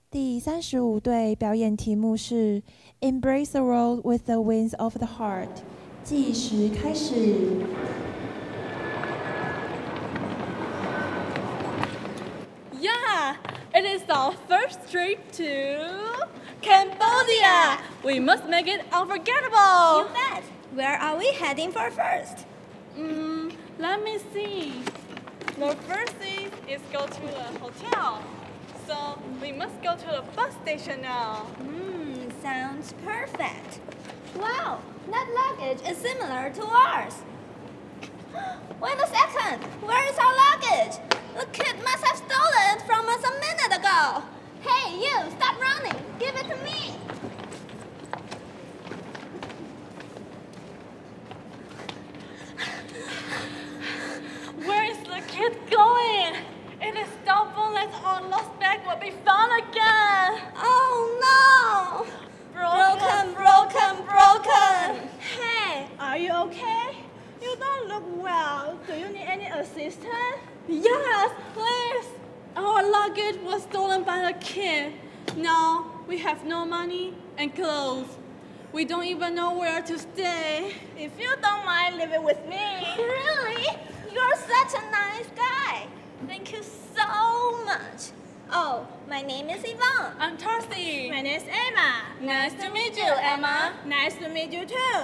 第35队表演题目是 Embrace the World with the Wings of the Heart。计时开始。 Yeah, it is our first trip to Cambodia. We must make it unforgettable. You bet. Where are we heading for first? Let me see. The first thing is go to a hotel. So we must go to the bus station now. Sounds perfect. Wow, that luggage is similar to ours. Wait a second. Where is our luggage? The kid must have stolen it from us a minute ago. Hey, you, stop running. Give it to me. Where is the kid going? It is doubtful that our lost bag will be found again. Oh, no. Broken. Hey, are you okay? You don't look well. Do you need any assistance? Yes, please. Our luggage was stolen by the kid. Now we have no money and clothes. We don't even know where to stay. If you don't mind living with me. Really? You're such a nice guy. Thank you so much. Oh, my name is Yvonne. I'm Tarsi. My name's Emma. Nice to meet you, Emma. Nice to meet you too.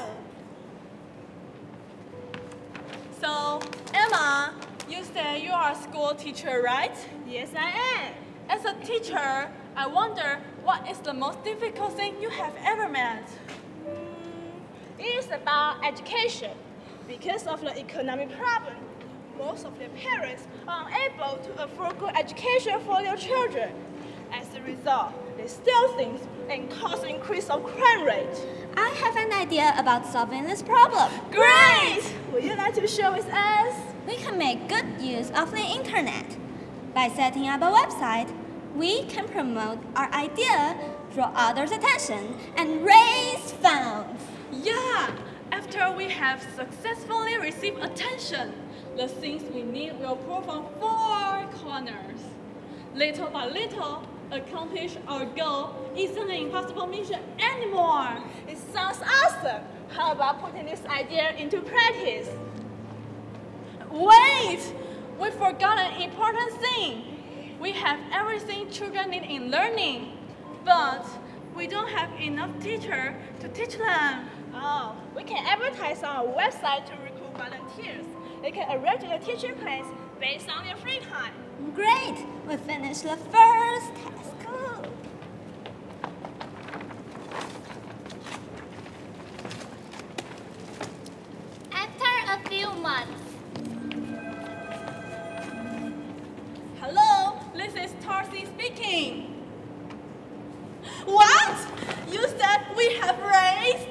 So, Emma, you say you are a school teacher, right? Yes, I am. As a teacher, I wonder what is the most difficult thing you have ever met? It is about education. Because of the economic problem, most of the parents are unable to afford good education for their children. As a result, they steal things and cause an increase of crime rate. I have an idea about solving this problem. Great! Would you like to share with us? We can make good use of the internet. By setting up a website, we can promote our idea, draw others' attention, and raise funds. Yeah! After we have successfully received attention, the things we need will pour from four corners. Little by little, accomplish our goal isn't an impossible mission anymore. It sounds awesome. How about putting this idea into practice? Wait! We forgot an important thing. We have everything children need in learning, but we don't have enough teachers to teach them. Oh, we can advertise on our website to recruit volunteers. They can arrange a teaching place based on their free time. Great! We finished the first task. Cool. After a few months. Hello, this is Tarsi speaking. What? You said we have raised?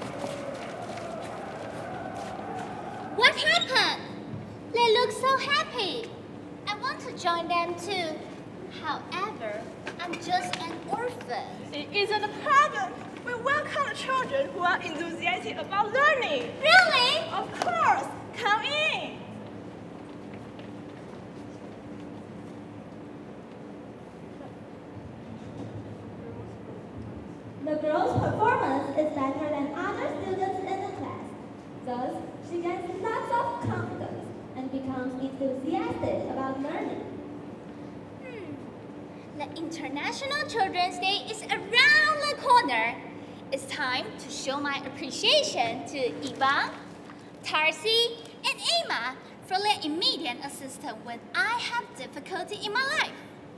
What happened? They look so happy. I want to join them too. However, I'm just an orphan. It isn't a problem. We welcome the children who are enthusiastic about learning. Really? Of course. Come in. The girl's performance is better than other students in the class. Thus, she gets lots of confidence and becomes enthusiastic about learning. The International Children's Day is around the corner. It's time to show my appreciation to Yvonne, Tarsi, and Emma for their immediate assistance when I have difficulty in my life.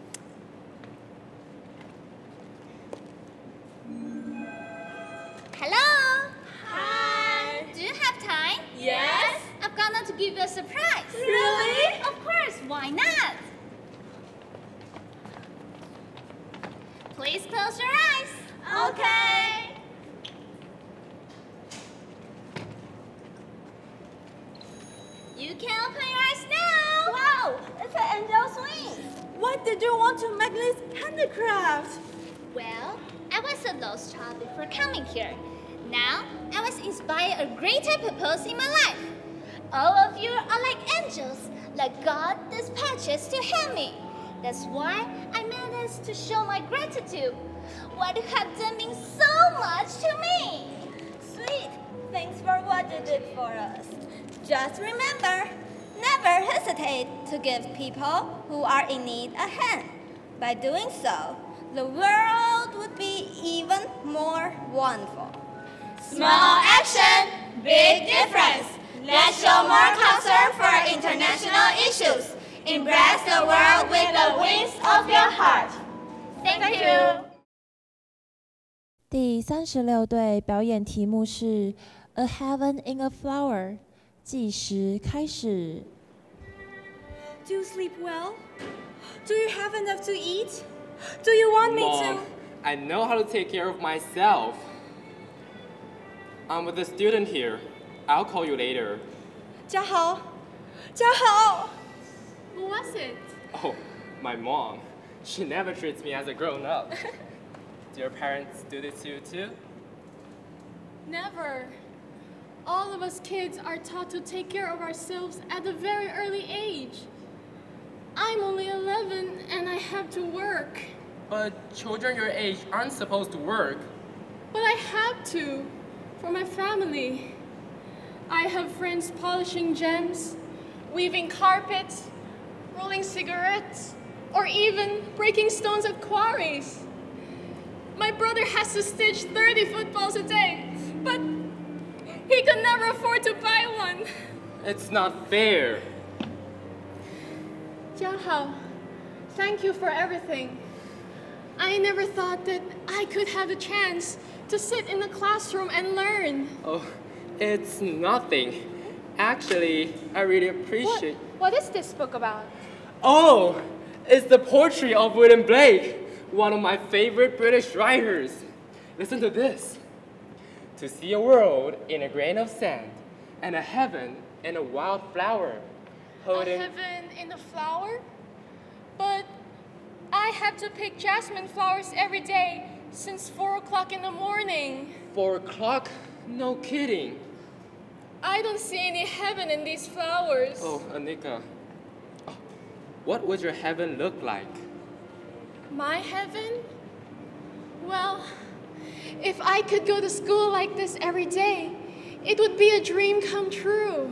Hello? Hi. Do you have time? Yes. I'm gonna to give you a surprise. Really? Of course, why not? Please close your eyes. Okay. You can open your eyes now. Wow, it's an angel's wings. Why did you want to make this handicraft? Well, I was a lost child before coming here. Now, I was inspired a greater purpose in my life. All of you are like angels, like God dispatches to help me. That's why I managed to show my gratitude. What you have done means so much to me. Sweet, thanks for what you did for us. Just remember, never hesitate to give people who are in need a hand. By doing so, the world would be even more wonderful. Small action, big difference. Let's show more concern for international issues. Embrace the world with the wings of your heart. Thank you. 第36队表演题目是 A Heaven in a Flower， 计时开始。 Do you sleep well? Do you have enough to eat? Do you want me Mom, to? I know how to take care of myself. I'm with a student here. I'll call you later. 嘉豪，嘉豪。 Who was it? Oh, my mom. She never treats me as a grown-up. Do your parents do this to you too? Never. All of us kids are taught to take care of ourselves at a very early age. I'm only 11 and I have to work. But children your age aren't supposed to work. But I have to, for my family. I have friends polishing gems, weaving carpets, rolling cigarettes, or even breaking stones at quarries. My brother has to stitch 30 footballs a day, but he could never afford to buy one. It's not fair. Jiahao, thank you for everything. I never thought that I could have a chance to sit in the classroom and learn. Oh, it's nothing. Actually, I really appreciate... What is this book about? Oh, it's the poetry of William Blake, one of my favorite British writers. Listen to this. To see a world in a grain of sand, and a heaven in a wild flower. A heaven in a flower? But I have to pick jasmine flowers every day since 4 o'clock in the morning. 4 o'clock? No kidding. I don't see any heaven in these flowers. Oh, Anika. Oh, what would your heaven look like? My heaven? Well, if I could go to school like this every day, it would be a dream come true.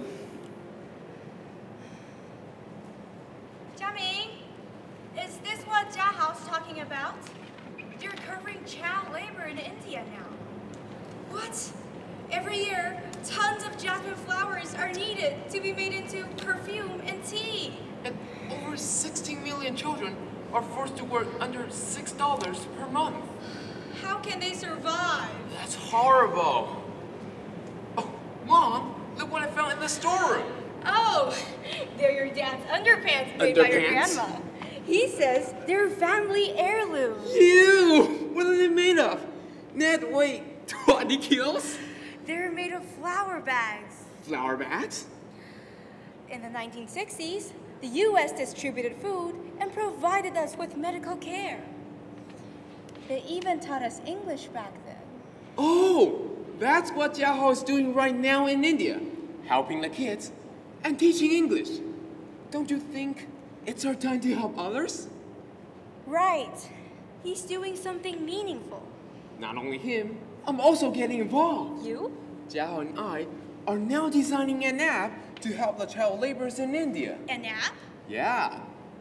Jiaming, is this what Jiahao's talking about? You're covering child labor in India now. What? Every year, tons of jasmine flowers are needed to be made into perfume and tea. And over 16 million children are forced to work under $6 per month. How can they survive? That's horrible. Oh, Mom, look what I found in the storeroom. Oh, they're your dad's underpants made by your Underpants? grandma. He says they're family heirlooms. Ew! What are they made of? Ned, wait, 20 kilos? They're made of flour bags. Flour bags? In the 1960s, the U.S. distributed food and provided us with medical care. They even taught us English back then. Oh, that's what Jiahao is doing right now in India. Helping the kids and teaching English. Don't you think it's our time to help others? Right. He's doing something meaningful. Not only him, I'm also getting involved. You? Jiahao and I are now designing an app to help the child laborers in India. An app? Yeah.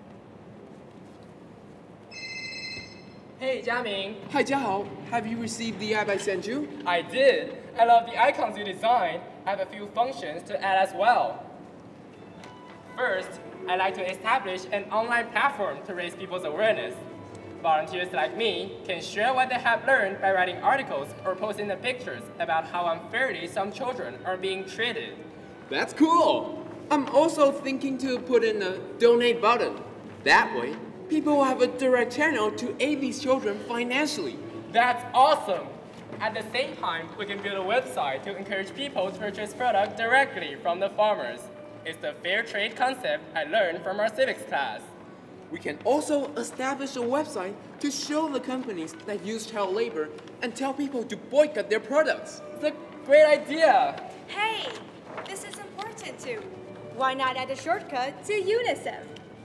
Hey, Jiaming. Hi, Jiahao. Have you received the app I sent you? I did. I love the icons you designed. I have a few functions to add as well. First, I like to establish an online platform to raise people's awareness. Volunteers like me can share what they have learned by writing articles or posting the pictures about how unfairly some children are being treated. That's cool. I'm also thinking to put in a donate button. That way, people will have a direct channel to aid these children financially. That's awesome! At the same time, we can build a website to encourage people to purchase products directly from the farmers. It's the fair trade concept I learned from our civics class. We can also establish a website to show the companies that use child labor and tell people to boycott their products. It's a great idea! Hey, this is important too. Why not add a shortcut to UNICEF?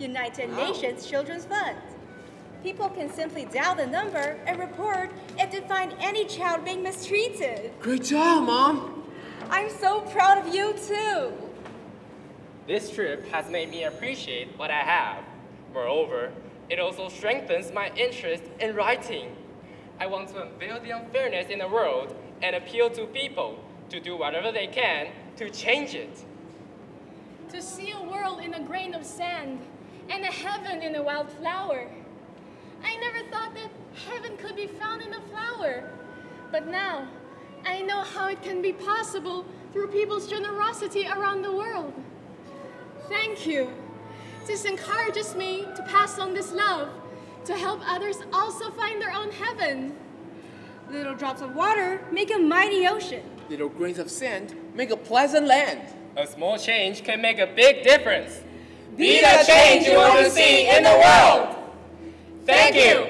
United Nations Children's Fund. People can simply dial the number and report if they find any child being mistreated. Great job, Mom. I'm so proud of you too. This trip has made me appreciate what I have. Moreover, it also strengthens my interest in writing. I want to unveil the unfairness in the world and appeal to people to do whatever they can to change it. To see a world in a grain of sand and a heaven in a wildflower. I never thought that heaven could be found in a flower. But now, I know how it can be possible through people's generosity around the world. Thank you. This encourages me to pass on this love, to help others also find their own heaven. Little drops of water make a mighty ocean. Little grains of sand make a pleasant land. A small change can make a big difference. Be the change you want to see in the world. Thank you.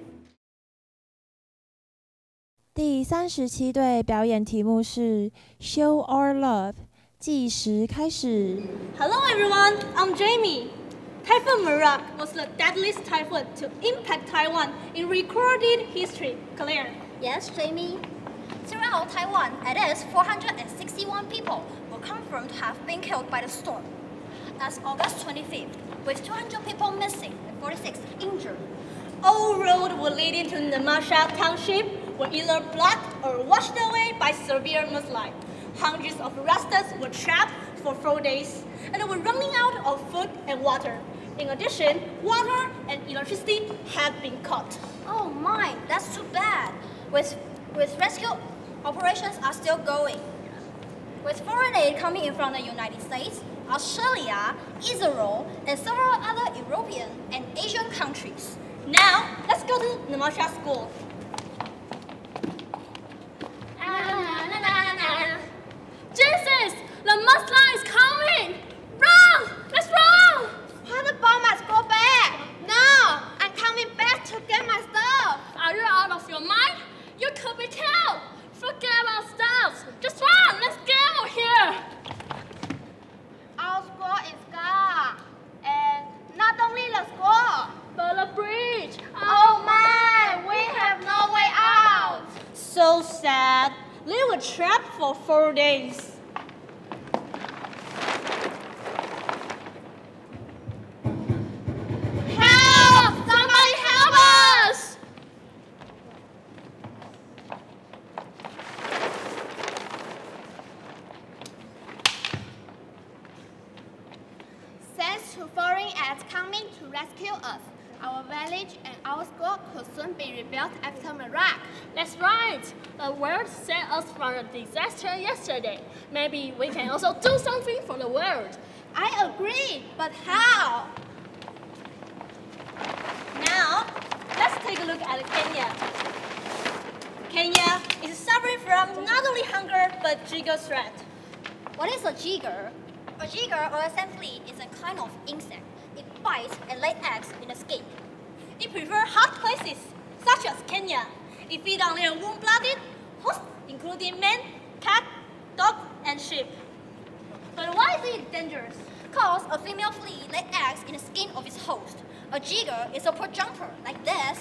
第37队表演题目是 Show Our Love， 计时开始。 Hello everyone, I'm Jamie. Typhoon Merak was the deadliest typhoon to impact Taiwan in recorded history. Claire. Yes, Jamie. Throughout Taiwan, at least 461 people were confirmed to have been killed by the storm. As August 25th, with 200 people missing and 46 injured. All roads were leading to Namasha Township were either blocked or washed away by severe mudslide. Hundreds of residents were trapped for 4 days, and they were running out of food and water. In addition, water and electricity had been cut. Oh my, that's too bad. With rescue operations are still going. With foreign aid coming in from the United States, Australia, Israel, and several other European and Asian countries. Now, let's go to Namasha School. Jesus! The mudslide is coming! Run! Let's run! Why the bomb must go back? No, I'm coming back to get my stuff. Are you out of your mind? You could be killed! Forget about stuff! Just run! Let's get out of here! Our school is gone. And not only the school, But the bridge! oh my, we have no way out. So sad. They were trapped for 4 days. Help! Somebody help us! Thanks to foreign aids coming to rescue us, our village and our school could soon be rebuilt after Merak. That's right. The world saved us from a disaster yesterday. Maybe we can also do something for the world. I agree, but how? Now, let's take a look at Kenya. Kenya is suffering from not only hunger, but jigger threat. What is a jigger? A jigger, or essentially, is a kind of insect. It bites and lays eggs in the skin. It prefers hot places, such as Kenya. It feeds on their warm-blooded hosts, including men, cat, dog, and sheep. But why is it dangerous? Because a female flea lays eggs in the skin of its host. A jigger is a poor jumper, like this.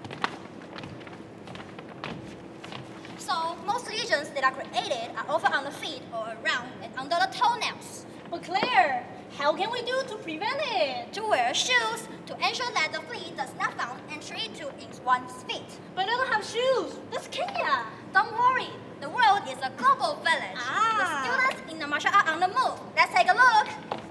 So, most lesions that are created are often on the feet or around and under the toenails. But Claire, how can we do to prevent it? To wear shoes to ensure that the flea does not find entry to one's feet. But I don't have shoes. That's Kenya. Don't worry, the world is a global village. The students in Namasha are on the move. Let's take a look.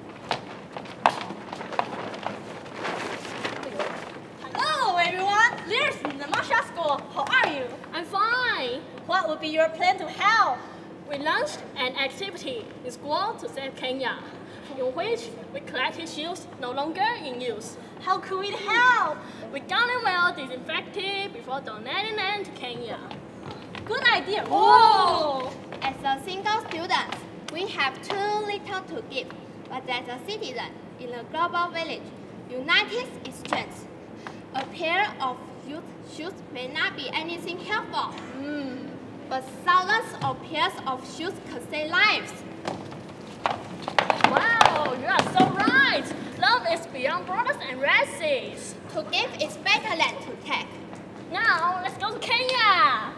Hello, everyone. There's Namasha School. How are you? I'm fine. What would be your plan to help? We launched an activity in school to save Kenya, in which we collected shoes no longer in use. How could we help? We got them well disinfected before donating them to Kenya. Good idea. Whoa! As a single student, we have too little to give. But as a citizen in a global village, united in strength. A pair of youth shoes may not be anything helpful. But thousands of pairs of shoes could save lives. Wow, you are so right. right. Love is beyond borders and races. To give is better than to take. Now, let's go to Kenya.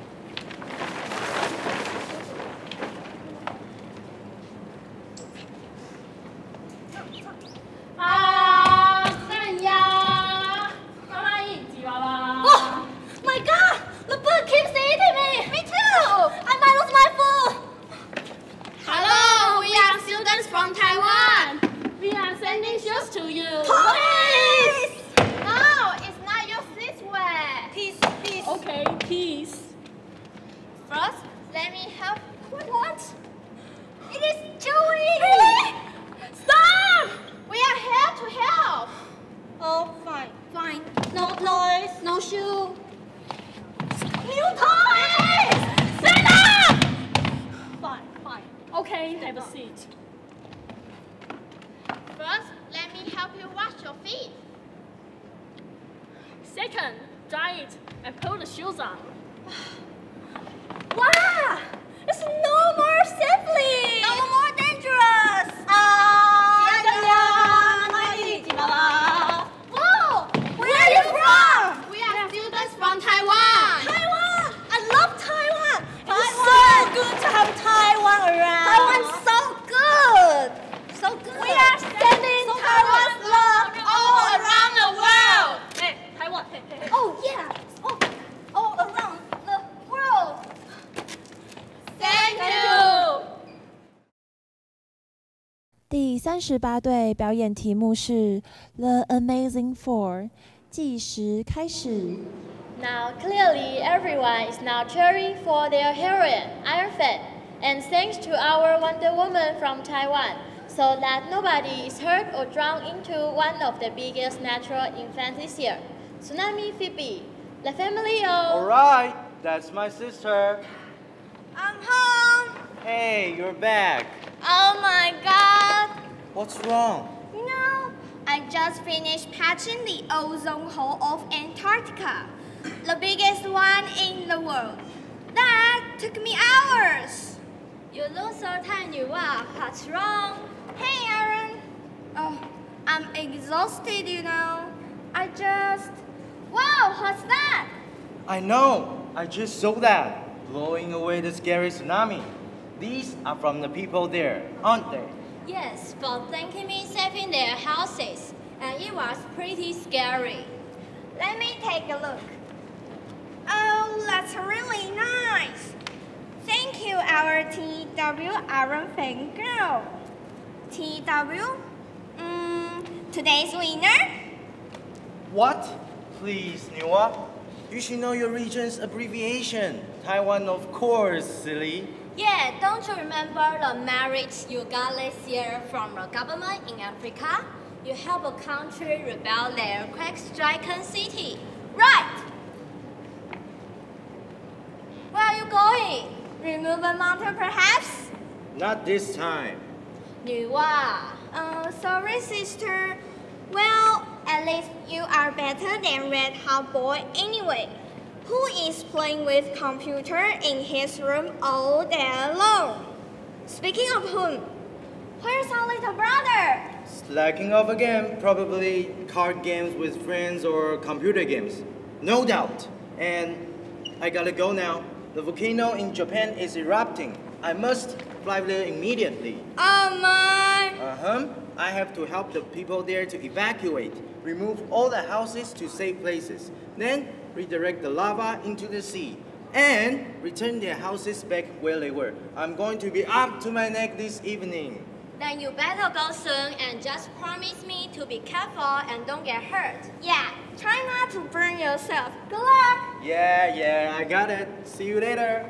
Oh my god! The bird keeps eating me! Me too! I might lose my food! Hello, we are students from Taiwan. We are sending shoes to you. Police! No, it's not used this way. Peace, peace. Okay, peace. First, let me help. What? It is Joey! Really? Stop! We are here to help. Oh, fine. Fine. No toys, no shoe. New toys! Stand up! Fine, fine. Okay, have a seat. First, let me help you wash your feet. Second, dry it and put the shoes on. Wow! It's no more safely! No more dangerous! Whoa! Where are you from? We are students from Taiwan. Taiwan! I love Taiwan! It's so good to have Taiwan around. Taiwan's so good! So good! We are sending Taiwan's love all around the world! Hey, Taiwan, hey. Oh, yeah! All around the world! Thank you. 第38队表演题目是 The Amazing Four， 计时开始。 Now clearly everyone is now cheering for their heroine, Iron Fang, and thanks to our Wonder Woman from Taiwan, so that nobody is hurt or drowned into one of the biggest natural events this year, Tsunami Phoebe, the family of... Alright, that's my sister. I'm home. Hey, you're back. Oh my god. What's wrong? You know, I just finished patching the ozone hole of Antarctica, the biggest one in the world. That took me hours. You look so tired, what's wrong? Hey, Aaron. Oh, I'm exhausted, you know. I just... Wow, what's that? I know. I just saw that. Blowing away the scary tsunami. These are from the people there, aren't they? Yes, for thanking me saving their houses, and it was pretty scary. Let me take a look. Oh, that's really nice. Thank you, our TW Iron Fang girl. TW? Today's winner? What? Please, Niwa. You should know your region's abbreviation. Taiwan, of course, silly. Yeah, don't you remember the merit you got last year from the government in Africa? You help a country rebel their quake-stricken city. Right! Where are you going? Remove a mountain, perhaps? Not this time. Sorry, sister. Well, at least you are better than Red Hot Boy anyway. Who is playing with computer in his room all day long? Speaking of whom, where's our little brother? Slacking off again, probably card games with friends or computer games. No doubt. And I gotta go now. The volcano in Japan is erupting. I must fly there immediately. Oh my! I have to help the people there to evacuate, remove all the houses to safe places, then redirect the lava into the sea, and return their houses back where they were. I'm going to be up to my neck this evening. Then you better go soon and just promise me to be careful and don't get hurt. Yeah, try not to burn yourself. Good luck! Yeah, I got it. See you later.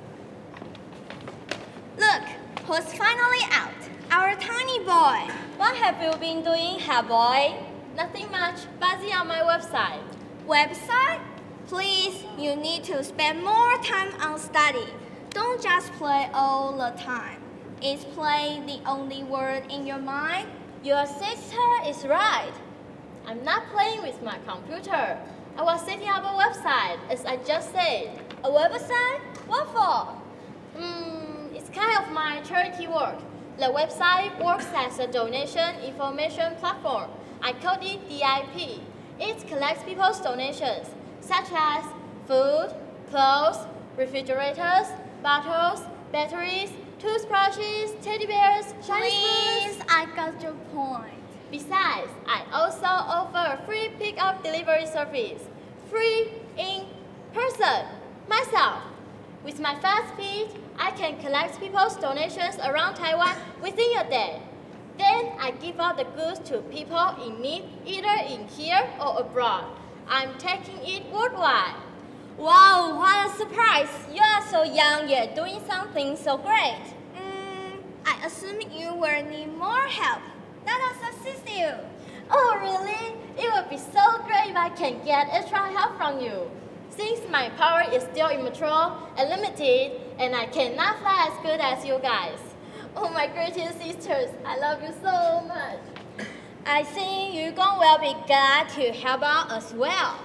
Look, who's finally out? Our tiny boy. What have you been doing, boy? Nothing much. Busy on my website. Website? Please, you need to spend more time on study. Don't just play all the time. Is play the only word in your mind? Your sister is right. I'm not playing with my computer. I was setting up a website, as I just said. A website? What for? It's kind of my charity work. The website works as a donation information platform. I call it DIP. It collects people's donations, such as food, clothes, refrigerators, bottles, batteries, toothbrushes, teddy bears, Chinese Please, foods. I got your point. Besides, I also offer a free pickup delivery service. Free in person, myself. With my fast feed, I can collect people's donations around Taiwan within a day. Then I give out the goods to people in need, either in here or abroad. I'm taking it worldwide. Wow, what a surprise! You are so young yet doing something so great. I assume you will need more help. Let us assist you. Oh, really? It would be so great if I can get extra help from you. Since my power is still immature and limited, and I cannot fly as good as you guys. Oh, my greatest sisters, I love you so much. I think you will be glad to help out as well.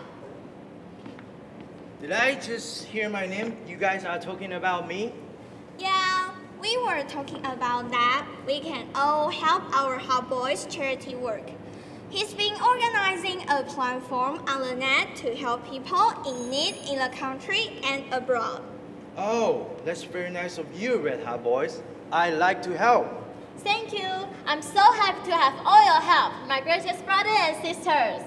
Did I just hear my name? You guys are talking about me? Yeah, we were talking about that. We can all help our Hot Boys charity work. He's been organizing a platform on the net to help people in need in the country and abroad. Oh, that's very nice of you, Red Hot Boys. I like to help. Thank you. I'm so happy to have all your help, my greatest brothers and sisters.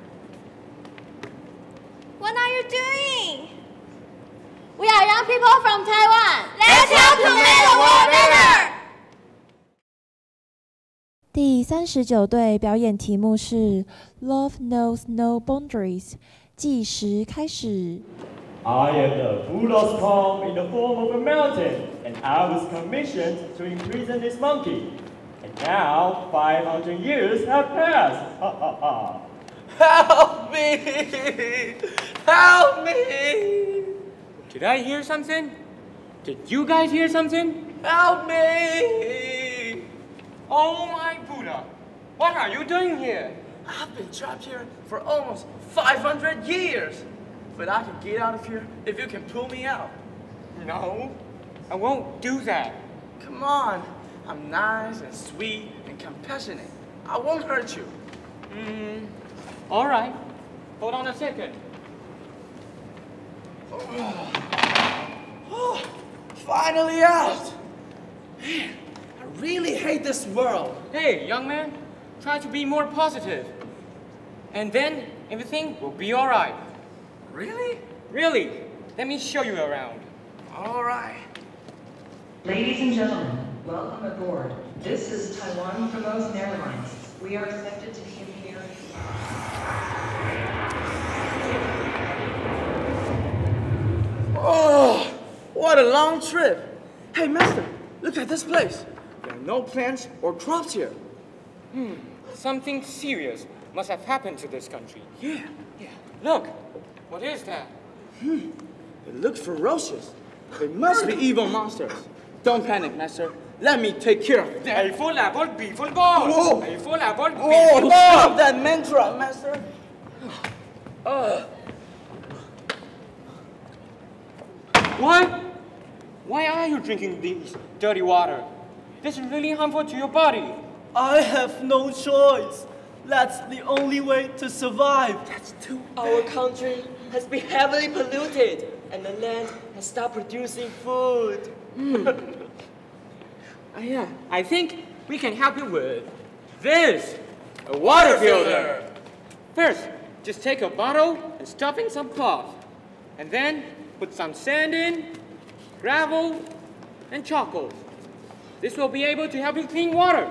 What are you doing? We are young people from Taiwan. Let's help to make the world better! 第39队表演题目是 Love Knows No Boundaries， 计时开始。 I am the Buddha's palm in the form of a mountain, and I was commissioned to imprison this monkey. And now 500 years have passed. Ha ha ha. Help me! Help me! Did I hear something? Did you guys hear something? Help me! Oh my Buddha! What are you doing here? I've been trapped here for almost 500 years. But I can get out of here if you can pull me out. No, I won't do that. Come on. I'm nice and sweet and compassionate. I won't hurt you. All right. Hold on a second. Oh, finally out. Man, I really hate this world. Hey, young man, try to be more positive. And then everything will be all right. Really? Really. Let me show you around. All right. Ladies and gentlemen, welcome aboard. This is Taiwan Formosan Airlines. We are expected to be in here. Oh, what a long trip. Hey, master, look at this place. There are no plants or crops here. Something serious must have happened to this country. Yeah. Look, what is that? It looks ferocious. They must be evil monsters. Don't panic, master. Let me take care of them. Whoa! Stop that mantra, master. What? Why are you drinking this dirty water? This is really harmful to your body. I have no choice. That's the only way to survive. That's too bad. Our country has been heavily polluted, and the land has stopped producing food. Yeah, I think we can help you with this. A water filter. First, just take a bottle and stuff in some cloth. And then put some sand in, gravel, and charcoal. This will be able to help you clean water.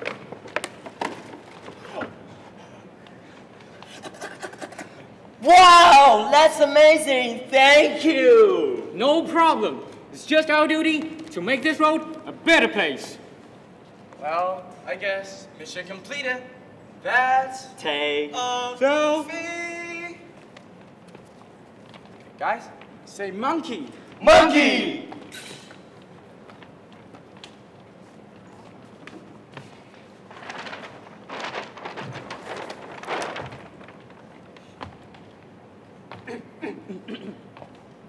Wow, that's amazing. Thank you. No problem. It's just our duty to make this road a better place. Well, I guess mission completed. That's Take a selfie. Guys, say monkey. Monkey.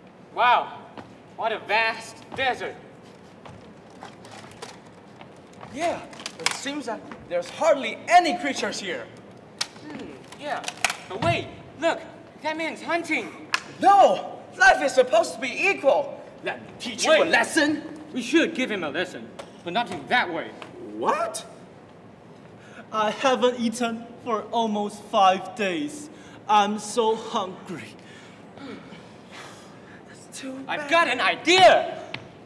Wow, what a vast desert. Yeah, it seems that there's hardly any creatures here. Yeah. But wait, look, that man's hunting. No! Life is supposed to be equal. Let me teach you a lesson. We should give him a lesson, but not in that way. What? I haven't eaten for almost 5 days. I'm so hungry. That's too bad. I've got an idea!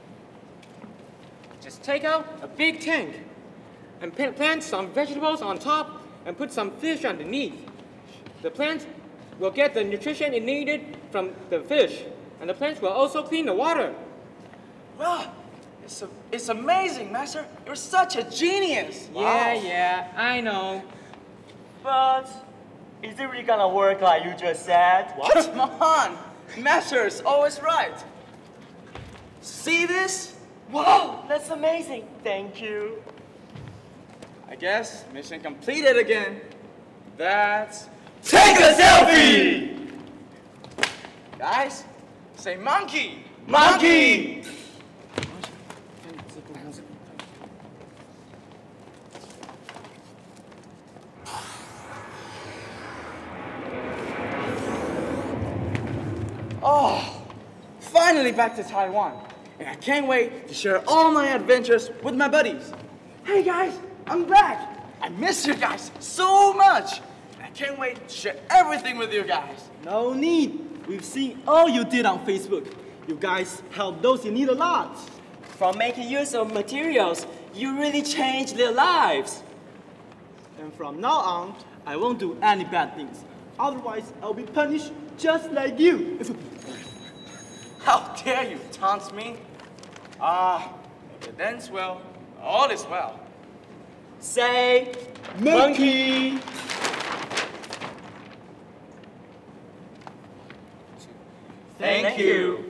Just take out a big tank and plant some vegetables on top and put some fish underneath. The plant will get the nutrition it needed from the fish, and the plants will also clean the water. Wow, it's amazing, Master. You're such a genius. Wow. Yeah, I know. But is it really gonna work like you just said? What? Come on. Master is always right. See this? Wow, that's amazing. Thank you. I guess mission completed again. That's... Take a selfie! Guys, say monkey! Monkey! Oh, finally back to Taiwan. And I can't wait to share all my adventures with my buddies. Hey guys, I'm back. I miss you guys so much. And I can't wait to share everything with you guys. No need. We've seen all you did on Facebook. You guys help those in need a lot. From making use of materials, you really changed their lives. And from now on, I won't do any bad things. Otherwise, I'll be punished just like you. How dare you taunt me? If it ends well, all is well. Say, monkey! Thank you.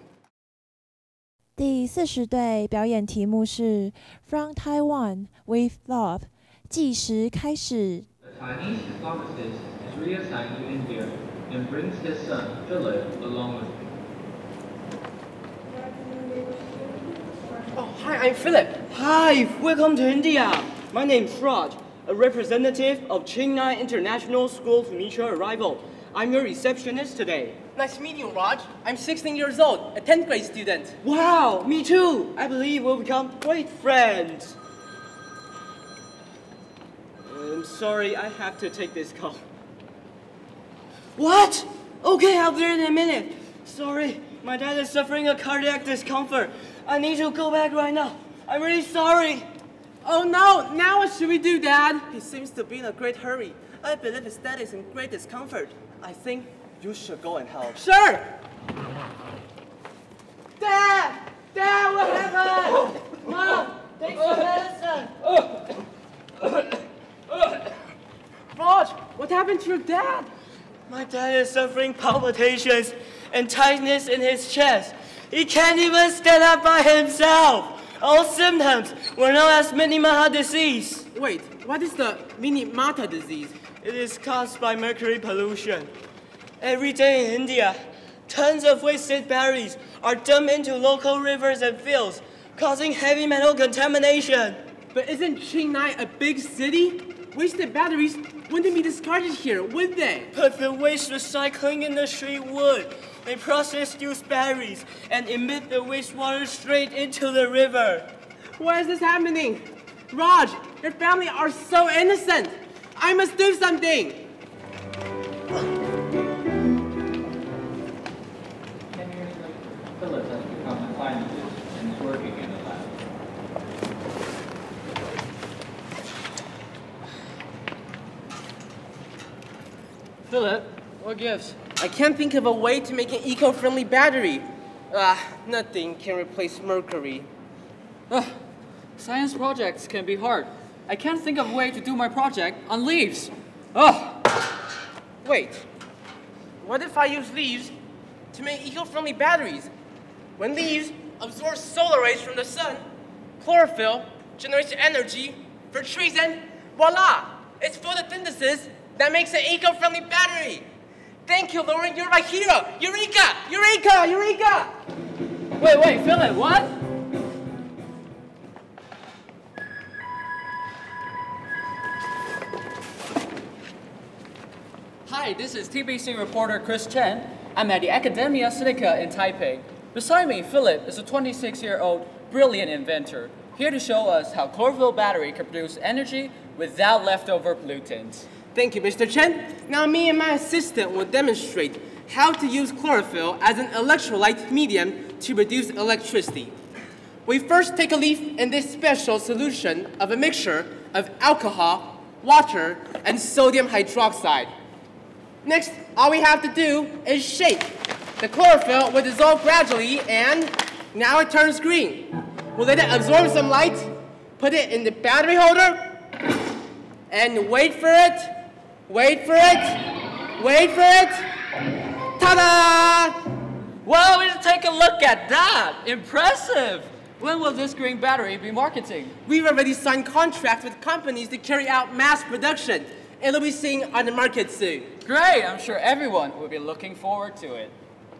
第40队表演题目是 From Taiwan with Love， 计时开始。 A Chinese pharmacist is reassigned to India and brings his son, Philip, along with him. Oh, hi, I'm Philip. Hi, welcome to India. My name's Raj, a representative of Chingnai International School for mutual arrival. I'm your receptionist today. Nice to meet you, Raj. I'm 16 years old, a 10th grade student. Wow, me too. I believe we'll become great friends. I'm sorry, I have to take this call. What? Okay, I'll be there in a minute. Sorry, my dad is suffering a cardiac discomfort. I need to go back right now. I'm really sorry. Oh no, now what should we do, Dad? He seems to be in a great hurry. I believe his dad is in great discomfort. I think you should go and help. Sure! Dad! Dad, what happened? Mom, take some medicine. Raj, what happened to your dad? My dad is suffering palpitations and tightness in his chest. He can't even stand up by himself. All symptoms were known as Minamata disease. Wait, what is the Minamata disease? It is caused by mercury pollution. Every day in India, tons of wasted batteries are dumped into local rivers and fields, causing heavy metal contamination. But isn't Chingnai a big city? Wasted batteries wouldn't be discarded here, would they? But the waste recycling industry would. They process used batteries and emit the wastewater straight into the river. Why is this happening? Raj, your family are so innocent. I must do something. 10 years later, Philip has become a scientist and is working in the lab. Philip, what gives? I can't think of a way to make an eco-friendly battery. Nothing can replace mercury. Science projects can be hard. I can't think of a way to do my project on leaves. Wait, what if I use leaves to make eco-friendly batteries? When leaves absorb solar rays from the sun, chlorophyll generates energy for trees and voila! It's photosynthesis that makes an eco-friendly battery. Thank you, Lauren, you're my hero! Eureka! Eureka! Eureka! Wait, Philip, what? Hi, this is TBC reporter Chris Chen. I'm at the Academia Sinica in Taipei. Beside me, Philip is a 26-year-old brilliant inventor, here to show us how chlorophyll battery can produce energy without leftover pollutants. Thank you, Mr. Chen. Now me and my assistant will demonstrate how to use chlorophyll as an electrolyte medium to produce electricity. We first take a leaf in this special solution of a mixture of alcohol, water, and sodium hydroxide. Next, all we have to do is shake. The chlorophyll will dissolve gradually, and now it turns green. We'll let it absorb some light, put it in the battery holder, and wait for it, wait for it, wait for it. Ta-da! Wow, we should take a look at that. Impressive. When will this green battery be marketing? We've already signed contracts with companies to carry out mass production. It'll be seen on the market soon. Great, I'm sure everyone will be looking forward to it.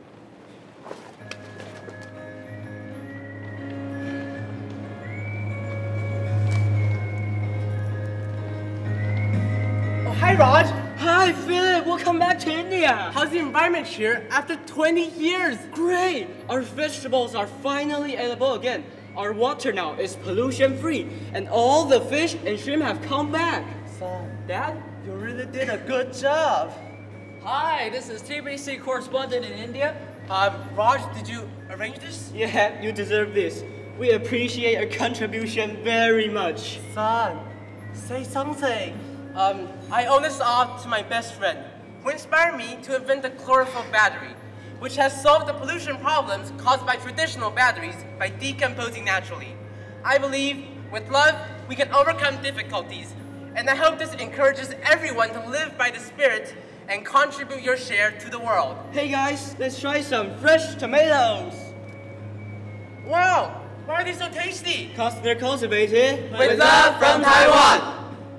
Oh, hi, Raj. Hi, Philip. Welcome back to India. How's the environment here after 20 years? Great. Our vegetables are finally edible again. Our water now is pollution-free, and all the fish and shrimp have come back. Son, Dad, you really did a good job. Hi, this is TBC correspondent in India. Raj, did you arrange this? Yeah, you deserve this. We appreciate your contribution very much. Son, say something. I owe this all to my best friend, who inspired me to invent the chlorophyll battery, which has solved the pollution problems caused by traditional batteries by decomposing naturally. I believe, with love, we can overcome difficulties, and I hope this encourages everyone to live by the spirit and contribute your share to the world. Hey guys, let's try some fresh tomatoes. Wow, why are they so tasty? Because they're cultivated with love from Taiwan.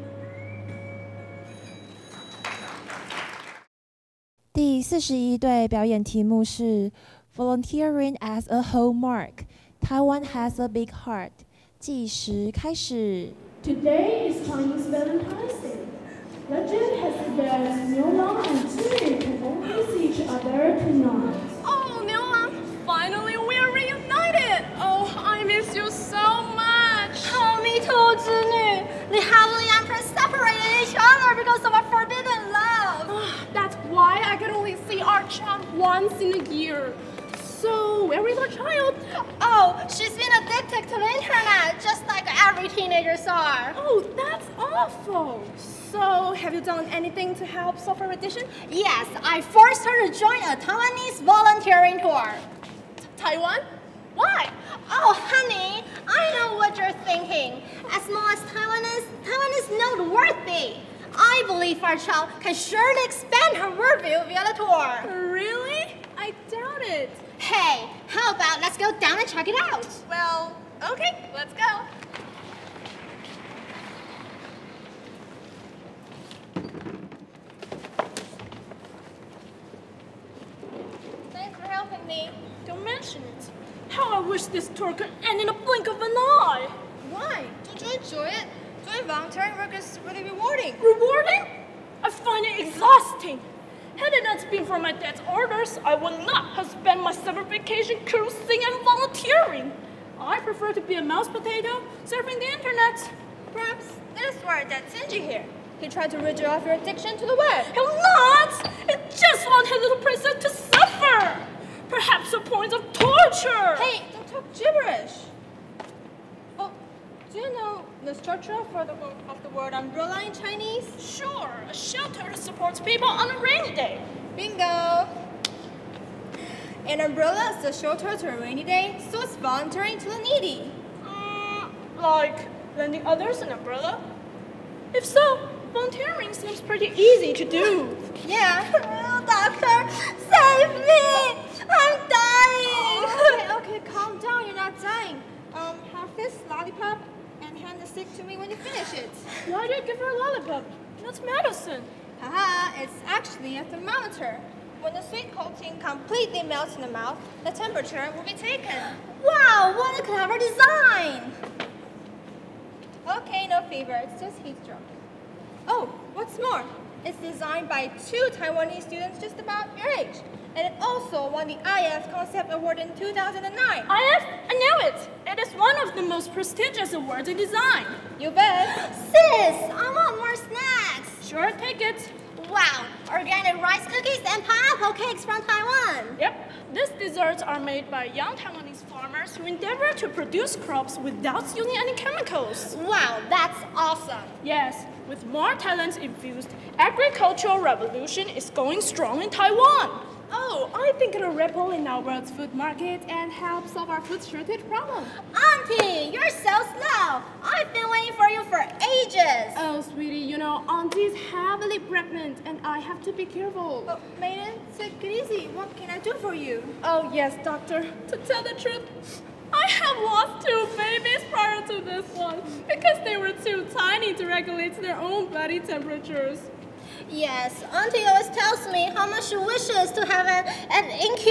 第41队表演题目是 Volunteering as a Hallmark. Taiwan has a big heart. 计时开始。 Today is Chinese Valentine's Day. Legend has it that Niu Lang and Zhi can only see each other tonight. Oh, Niu Lang, finally we are reunited. Oh, I miss you so much. Oh, me too, Zhi. The Heavenly Empress separated each other because of a forbidden love. That's why I can only see our child once in a year. So, where is our child? Oh, she's been addicted to the internet, just like every teenagers are. Oh, that's awful. So, have you done anything to help solve her addiction? Yes, I forced her to join a Taiwanese volunteering tour. Taiwan? Why? Oh, honey, I know what you're thinking. As small as Taiwan is noteworthy. I believe our child can surely expand her worldview via the tour. Really? I doubt it. Hey, how about let's go down and check it out? Well, okay, let's go. Thanks for helping me. Don't mention it. How I wish this tour could end in a blink of an eye. Why? Don't you enjoy it? Doing volunteering work is really rewarding. Rewarding? I find it exhausting. Had it not been for my dad's orders, I would not have spent my summer vacation cruising and volunteering. I prefer to be a mouse potato surfing the internet. Perhaps it is why Dad's stingy here. He tried to rid you of your addiction to the web. He'll not! He just wants his little princess to suffer! Perhaps a point of torture! Hey, don't talk gibberish. Oh, do you know the structure of the word umbrella in Chinese? Sure, a shelter that supports people on a rainy day. Bingo! An umbrella is a shelter to a rainy day, so it's volunteering to the needy. Like lending others an umbrella? If so, volunteering seems pretty easy to do. Yeah. Oh, doctor, save me! I'm dying! Okay, calm down, you're not dying. Have this lollipop and hand the stick to me when you finish it. Why do you give her a lollipop? That's medicine. Haha, it's actually a thermometer. When the sweet coating completely melts in the mouth, the temperature will be taken. Wow, what a clever design! Okay, no fever, it's just heat stroke. Oh, what's more, It's designed by 2 Taiwanese students just about your age. And it also won the IF Concept Award in 2009. IF? I know it! It is one of the most prestigious awards in design. You bet. Sis, I want more snacks. Sure, take it. Wow, organic rice cookies and pineapple cakes from Taiwan. Yep, these desserts are made by young Taiwanese farmers who endeavor to produce crops without using any chemicals. Wow, that's awesome. Yes, with more talent-infused, agricultural revolution is going strong in Taiwan. Oh, I think it'll ripple in our world's food market and help solve our food shortage problem. Auntie, you're so slow. I've been waiting for you for ages. Oh, sweetie, you know, Auntie's heavily pregnant and I have to be careful. Oh, Maiden, take it easy. What can I do for you? Oh, yes, doctor. To tell the truth, I have lost 2 babies prior to this one because they were too tiny to regulate their own body temperatures. Yes, Auntie always tells me how much she wishes to have an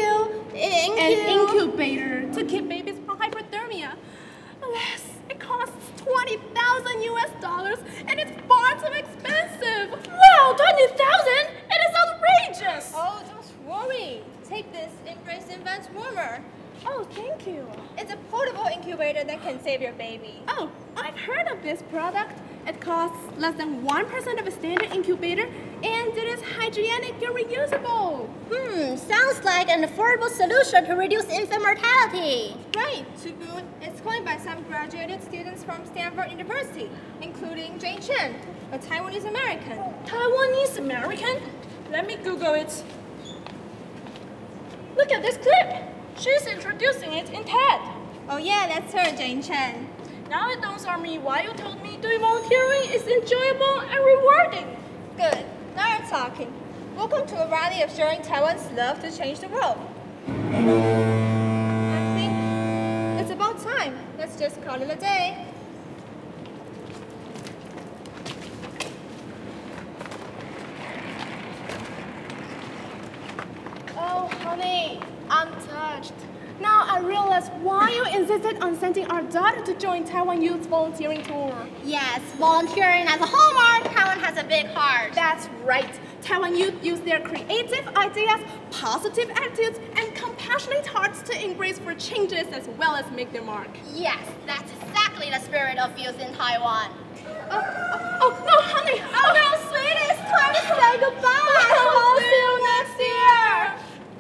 incubator to keep babies from hypothermia. Alas, it costs $20,000 US and it's far too expensive. Wow, 20,000? It is outrageous. Oh, don't worry. Take this Embrace Invents Warmer. Oh, thank you. It's a portable incubator that can save your baby. Oh, I've heard of this product. It costs less than 1% of a standard incubator, and it is hygienic and reusable. Sounds like an affordable solution to reduce infant mortality. Right, to boot, it's coined by some graduated students from Stanford University, including Jane Chen, a Taiwanese American. Taiwanese American? Let me Google it. Look at this clip. She's introducing it in TED. Oh yeah, that's her, Jane Chen. Now it dawns on me why you told me doing volunteering is enjoyable and rewarding. Good. Now you're talking. Welcome to a rally of showing Taiwan's love to change the world. I think it's about time. Let's just call it a day. Oh, honey, I'm touched. Now I realize why you insisted on sending our daughter to join Taiwan Youth's volunteering tour. Yes, volunteering as a hallmark, Taiwan has a big heart. That's right. Taiwan Youth use their creative ideas, positive attitudes, and compassionate hearts to embrace for changes as well as make their mark. Yes, that's exactly the spirit of youth in Taiwan. Oh, no, honey. Oh, no, sweetie, it's time to say goodbye. We'll see you next year.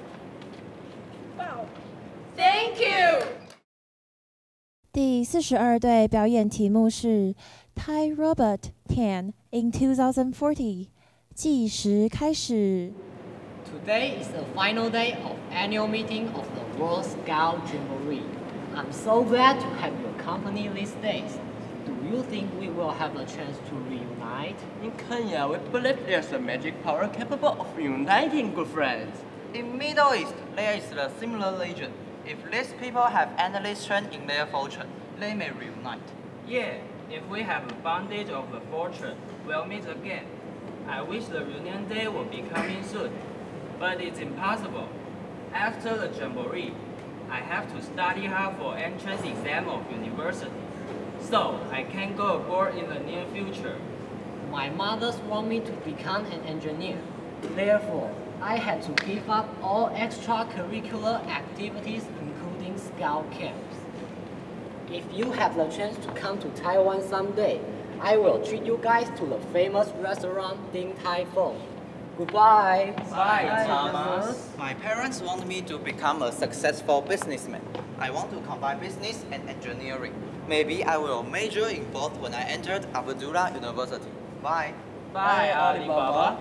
Wow. Thank you. 第42队表演题目是 Thai Robot 10 in 2040。计时开始。 Today is the final day of annual meeting of the World Scout Jamboree. I'm so glad to have your company these days. Do you think we will have a chance to reunite? In Kenya, we believe there's a magic power capable of uniting good friends. In Middle East, there is a similar legend. If these people have endless strength in their fortune, they may reunite. Yeah, if we have a bondage of the fortune, we'll meet again. I wish the reunion day would be coming soon, but it's impossible. After the Jamboree, I have to study hard for entrance exam of university, so I can't go abroad in the near future. My mother wants me to become an engineer. Therefore, I had to give up all extracurricular activities, including scout camps. If you have the chance to come to Taiwan someday, I will treat you guys to the famous restaurant Din Tai Fung. Goodbye. Bye, Thomas. My parents want me to become a successful businessman. I want to combine business and engineering. Maybe I will major in both when I entered Abdullah University. Bye. Bye, Alibaba.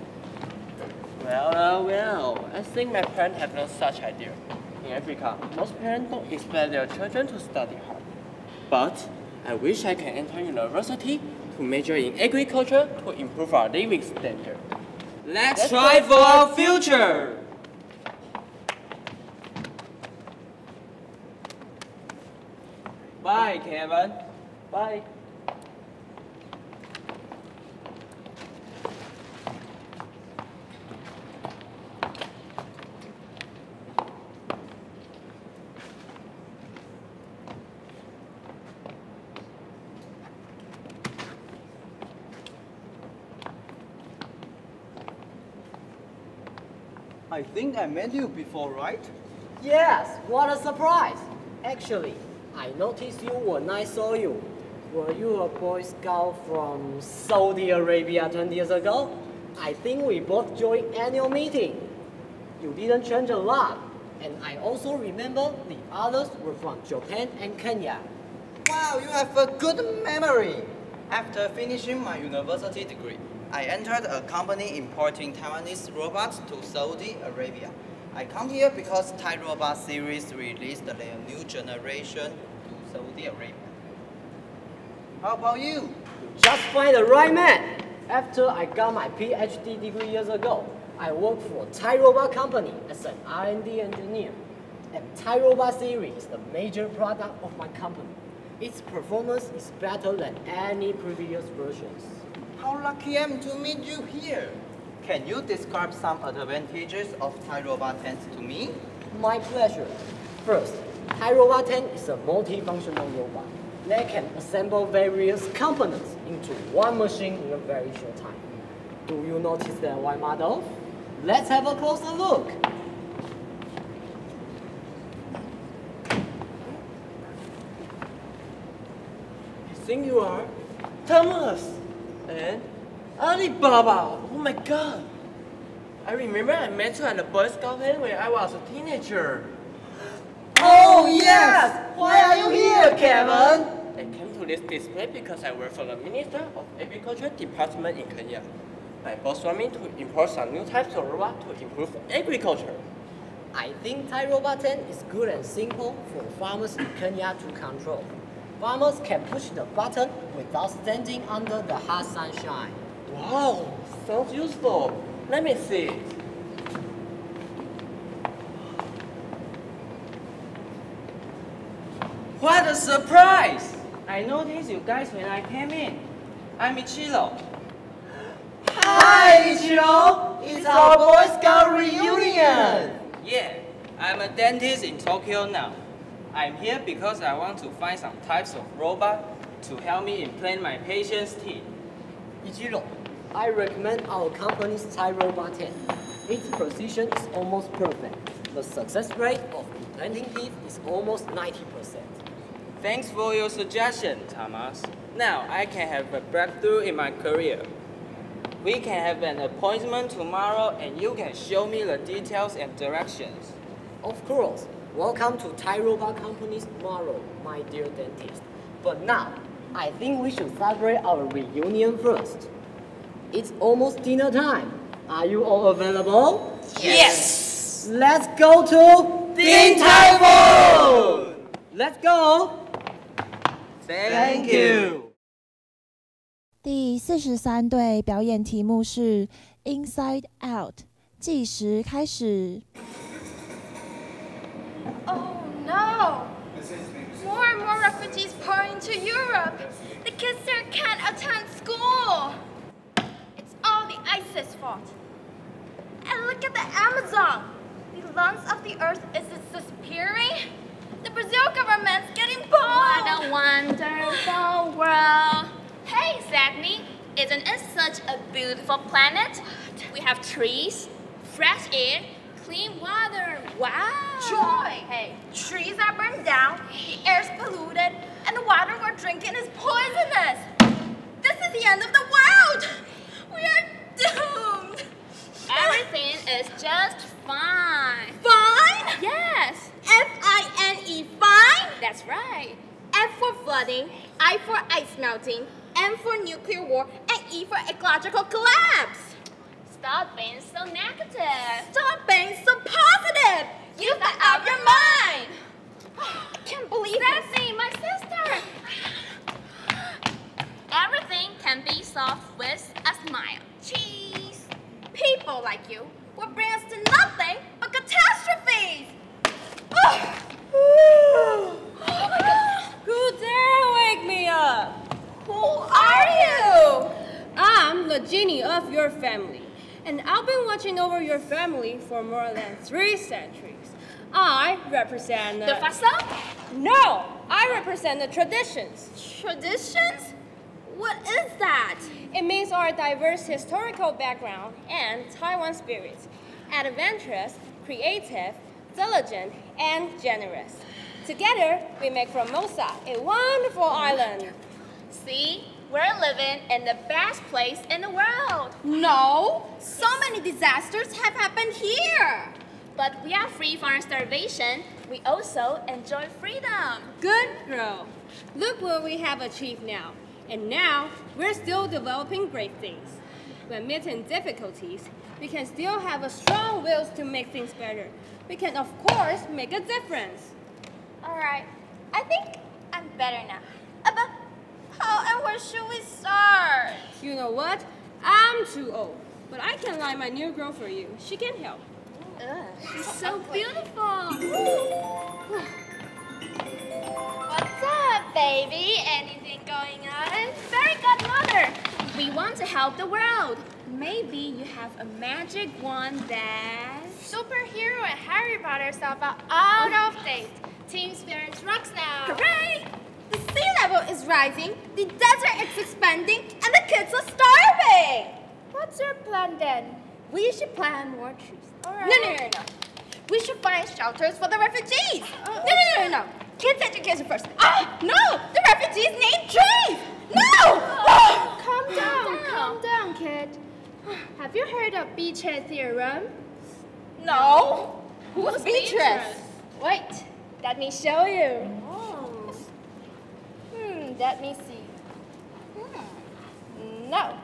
Well, I think my parents have no such idea. In Africa, most parents don't expect their children to study hard. But I wish I can enter university to major in agriculture to improve our living standard. Let's strive for our future! Bye, Kevin. Bye. I think I met you before, right? Yes, what a surprise. Actually, I noticed you when I saw you. Were you a Boy Scout from Saudi Arabia 20 years ago? I think we both joined annual meeting. You didn't change a lot. And I also remember the others were from Japan and Kenya. Wow, you have a good memory. After finishing my university degree, I entered a company importing Taiwanese robots to Saudi Arabia. I come here because Thai Robot series released their new generation to Saudi Arabia. How about you? You just find the right man. After I got my PhD degree years ago, I worked for Thai Robot company as an R&D engineer. And Thai Robot series is the major product of my company. Its performance is better than any previous versions. How lucky I am to meet you here. Can you describe some advantages of Thai Robot 10 to me? My pleasure. First, Thai Robot 10 is a multifunctional robot. They can assemble various components into one machine in a very short time. Do you notice the white model? Let's have a closer look. I think you are Thomas and Alibaba. Oh my god. I remember I met you at the Boy Scout camp when I was a teenager. Oh yes! Why are you here, Kevin? I came to this display because I work for the Minister of Agriculture Department in Kenya. My boss want me to import some new types of robot to improve agriculture. I think Thai Robot 10 is good and simple for farmers in Kenya to control. Farmers can push the button without standing under the hot sunshine. Wow, sounds useful. Let me see. What a surprise! I noticed you guys when I came in. I'm Ichiro. Hi, Ichiro! It's our Boy Scout reunion! Yeah, I'm a dentist in Tokyo now. I'm here because I want to find some types of robot to help me implant my patient's teeth. Ichiro, I recommend our company's Thai Robot 10. Its precision is almost perfect. The success rate of implanting teeth is almost 90%. Thanks for your suggestion, Thomas. Now I can have a breakthrough in my career. We can have an appointment tomorrow and you can show me the details and directions. Of course. Welcome to Thai Robot Company's tomorrow, my dear dentist. But now, I think we should celebrate our reunion first. It's almost dinner time. Are you all available? Yes! Let's go to Din Tai Fung! Let's go! Thank you! 第43队表演题目是 Inside Out， 计时开始。 Oh no! More and more refugees pouring into Europe. The kids there can't attend school. It's all the ISIS fault. And look at the Amazon. The lungs of the earth is disappearing. The Brazil government's getting bombed. What a wonderful world. Hey, Zagny, isn't it such a beautiful planet? We have trees, fresh air, clean water. Wow. Joy! Hey, trees are burned down, the air's polluted, and the water we're drinking is poisonous. This is the end of the world. We are doomed. Everything is just fine. Fine? Yes. F-I-N-E, fine? That's right. F for flooding, I for ice melting, N for nuclear war, and E for ecological collapse. Stop being so negative. Stop being so positive. You've got out your mind. I can't believe Sassy, my sister. Everything can be solved with a smile. Cheese. People like you will bring us to nothing but catastrophes. Oh my God. Who dare wake me up? Who are you? I'm the genie of your family, and I've been watching over your family for more than 3 centuries. I represent the Fasa? No, I represent the traditions. Traditions? What is that? It means our diverse historical background and Taiwan spirit. adventurous, creative, diligent, and generous. Together, we make Formosa a wonderful island. See, we're living in the best place in the world. No, so many disasters have happened here. But we are free from starvation. We also enjoy freedom. Good girl. Look what we have achieved now. And now, we're still developing great things. When meeting difficulties, we can still have a strong will to make things better. We can, of course, make a difference. All right, I think I'm better now. But how and where should we start? You know what? I'm too old, but I can line my new girl for you. She can help. She's so beautiful. What's up, baby? Anything going on? Fairy godmother, we want to help the world. Maybe you have a magic wand that... Superhero and Harry Potter stuff are out of date. Team Spirit rocks now. Hooray! The sea level is rising, the desert is expanding, and the kids are starving. What's your plan then? We should plant more trees. Right. No. We should find shelters for the refugees. No. Kids education first. No! The refugees need trees! No! Calm down, kid. Have you heard of Beech's theorem? No. Who's Beatrice? Wait, let me show you. Let me see. No.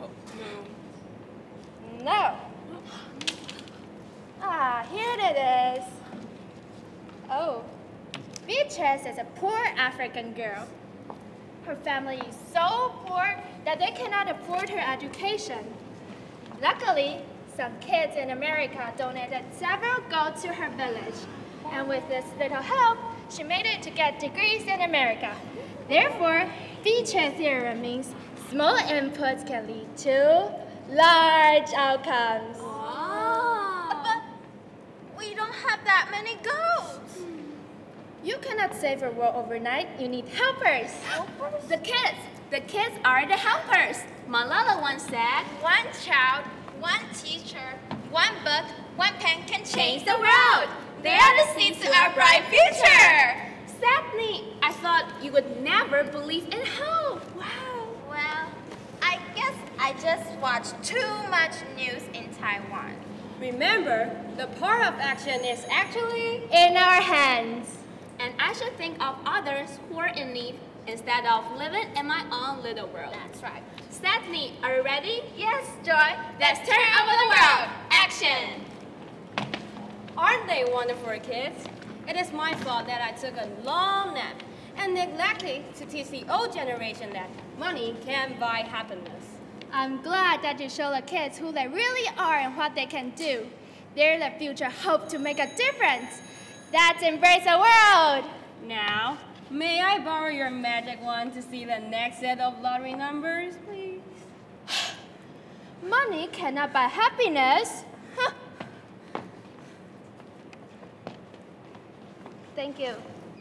Here it is. Oh, Beatrice is a poor African girl. Her family is so poor that they cannot afford her education. Luckily, some kids in America donated several goats to her village. And with this little help, she made it to get degrees in America. Therefore, Beech's theorem means small inputs can lead to large outcomes. But we don't have that many goats. You cannot save a world overnight. You need helpers. The kids are the helpers. Malala once said, one child, one teacher, one book, one pen can change the world. They are the seeds to our bright future. Sadly, I thought you would never believe in hope. Wow. Well, I guess I just watched too much news in Taiwan. Remember, the power of action is actually in our hands. And I should think of others who are in need instead of living in my own little world. That's right. Stephanie, are you ready? Yes, Joy. Let's turn over the world. Action! Aren't they wonderful kids? It is my fault that I took a long nap and neglected to teach the old generation that money can buy happiness. I'm glad that you show the kids who they really are and what they can do. They're the future hope to make a difference. Let's embrace the world! Now, may I borrow your magic wand to see the next set of lottery numbers, please? Money cannot buy happiness. Thank you.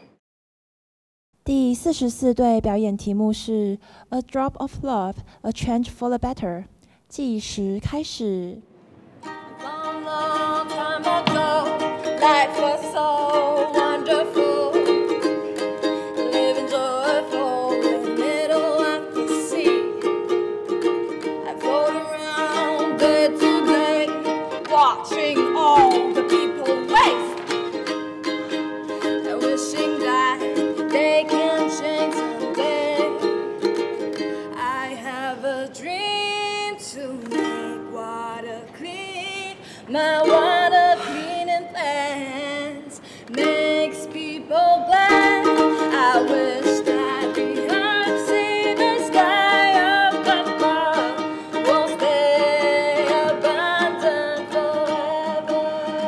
第44对表演题目是 A Drop of Love, A Change for the Better。计时开始。 Long, long time ago, life was so wonderful, living joyful in the middle of the sea. I float around day to day, watching all the people waste, and wishing that they can change someday. I have a dream to make water clean. My water cleaning plans makes people glad. I wish that the earth, sea, the sky up above will stay abundant forever.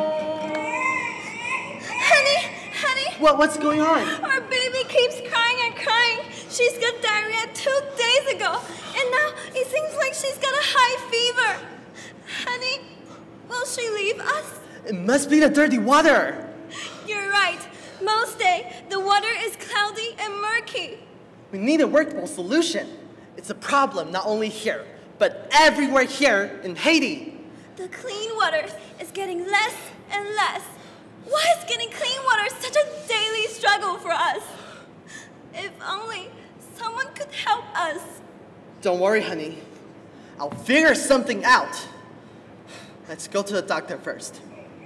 Honey! What's going on? Our baby keeps crying and crying. She's got diarrhea 2 days ago, and now it seems like she's got a high fever. Honey, will she leave us? It must be the dirty water. You're right. Most days, the water is cloudy and murky. We need a workable solution. It's a problem not only here, but everywhere here in Haiti. The clean water is getting less and less. Why is getting clean water such a daily struggle for us? If only someone could help us. Don't worry, honey. I'll figure something out. Let's go to the doctor first.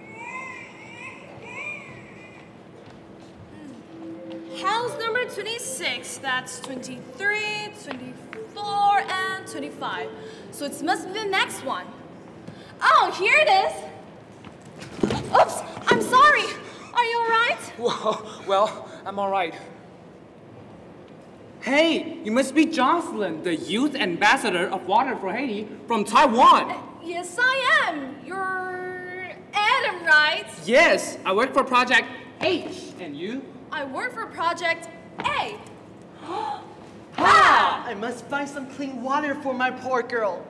House number 26, that's 23, 24, and 25. So it must be the next one. Oh, here it is. Oops, I'm sorry. Are you all right? Well, I'm all right. Hey, you must be Jocelyn, the youth ambassador of Water for Haiti from Taiwan. Yes, I am. You're Adam, right? Yes, I work for Project H. And you? I work for Project A. I must find some clean water for my poor girl.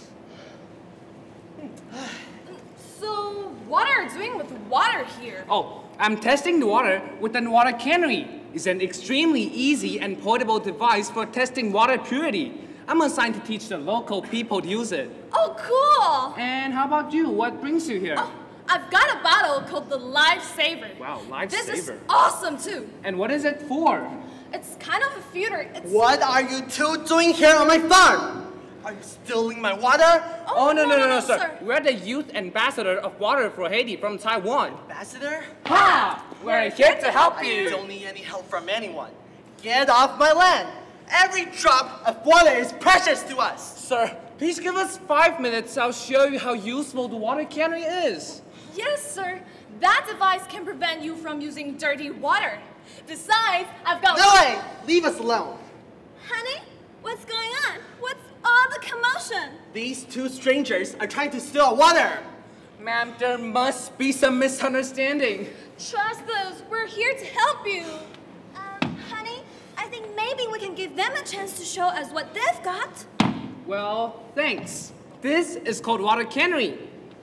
So, what are you doing with water here? Oh, I'm testing the water with an water cannery. It's an extremely easy and portable device for testing water purity. I'm assigned to teach the local people to use it. Oh, cool! And how about you? What brings you here? Oh, I've got a bottle called the Lifesaver. Wow, Lifesaver. This is awesome, too. And what is it for? It's kind of a filter. What are you two doing here on my farm? Are you stealing my water? Oh, no, sir. We're the youth ambassador of Water for Haiti from Taiwan. Ambassador? Ha! We're here to help I you. don't need any help from anyone. Get off my land. Every drop of water is precious to us. Sir, please give us 5 minutes. I'll show you how useful the water cannery is. Yes, sir. That device can prevent you from using dirty water. Besides, I've got... No way! Leave us alone. Honey, what's going on? What's all the commotion? These two strangers are trying to steal our water. Ma'am, there must be some misunderstanding. Trust us. We're here to help you. Honey, I think maybe we can give them a chance to show us what they've got. Well, thanks. This is called water cannery.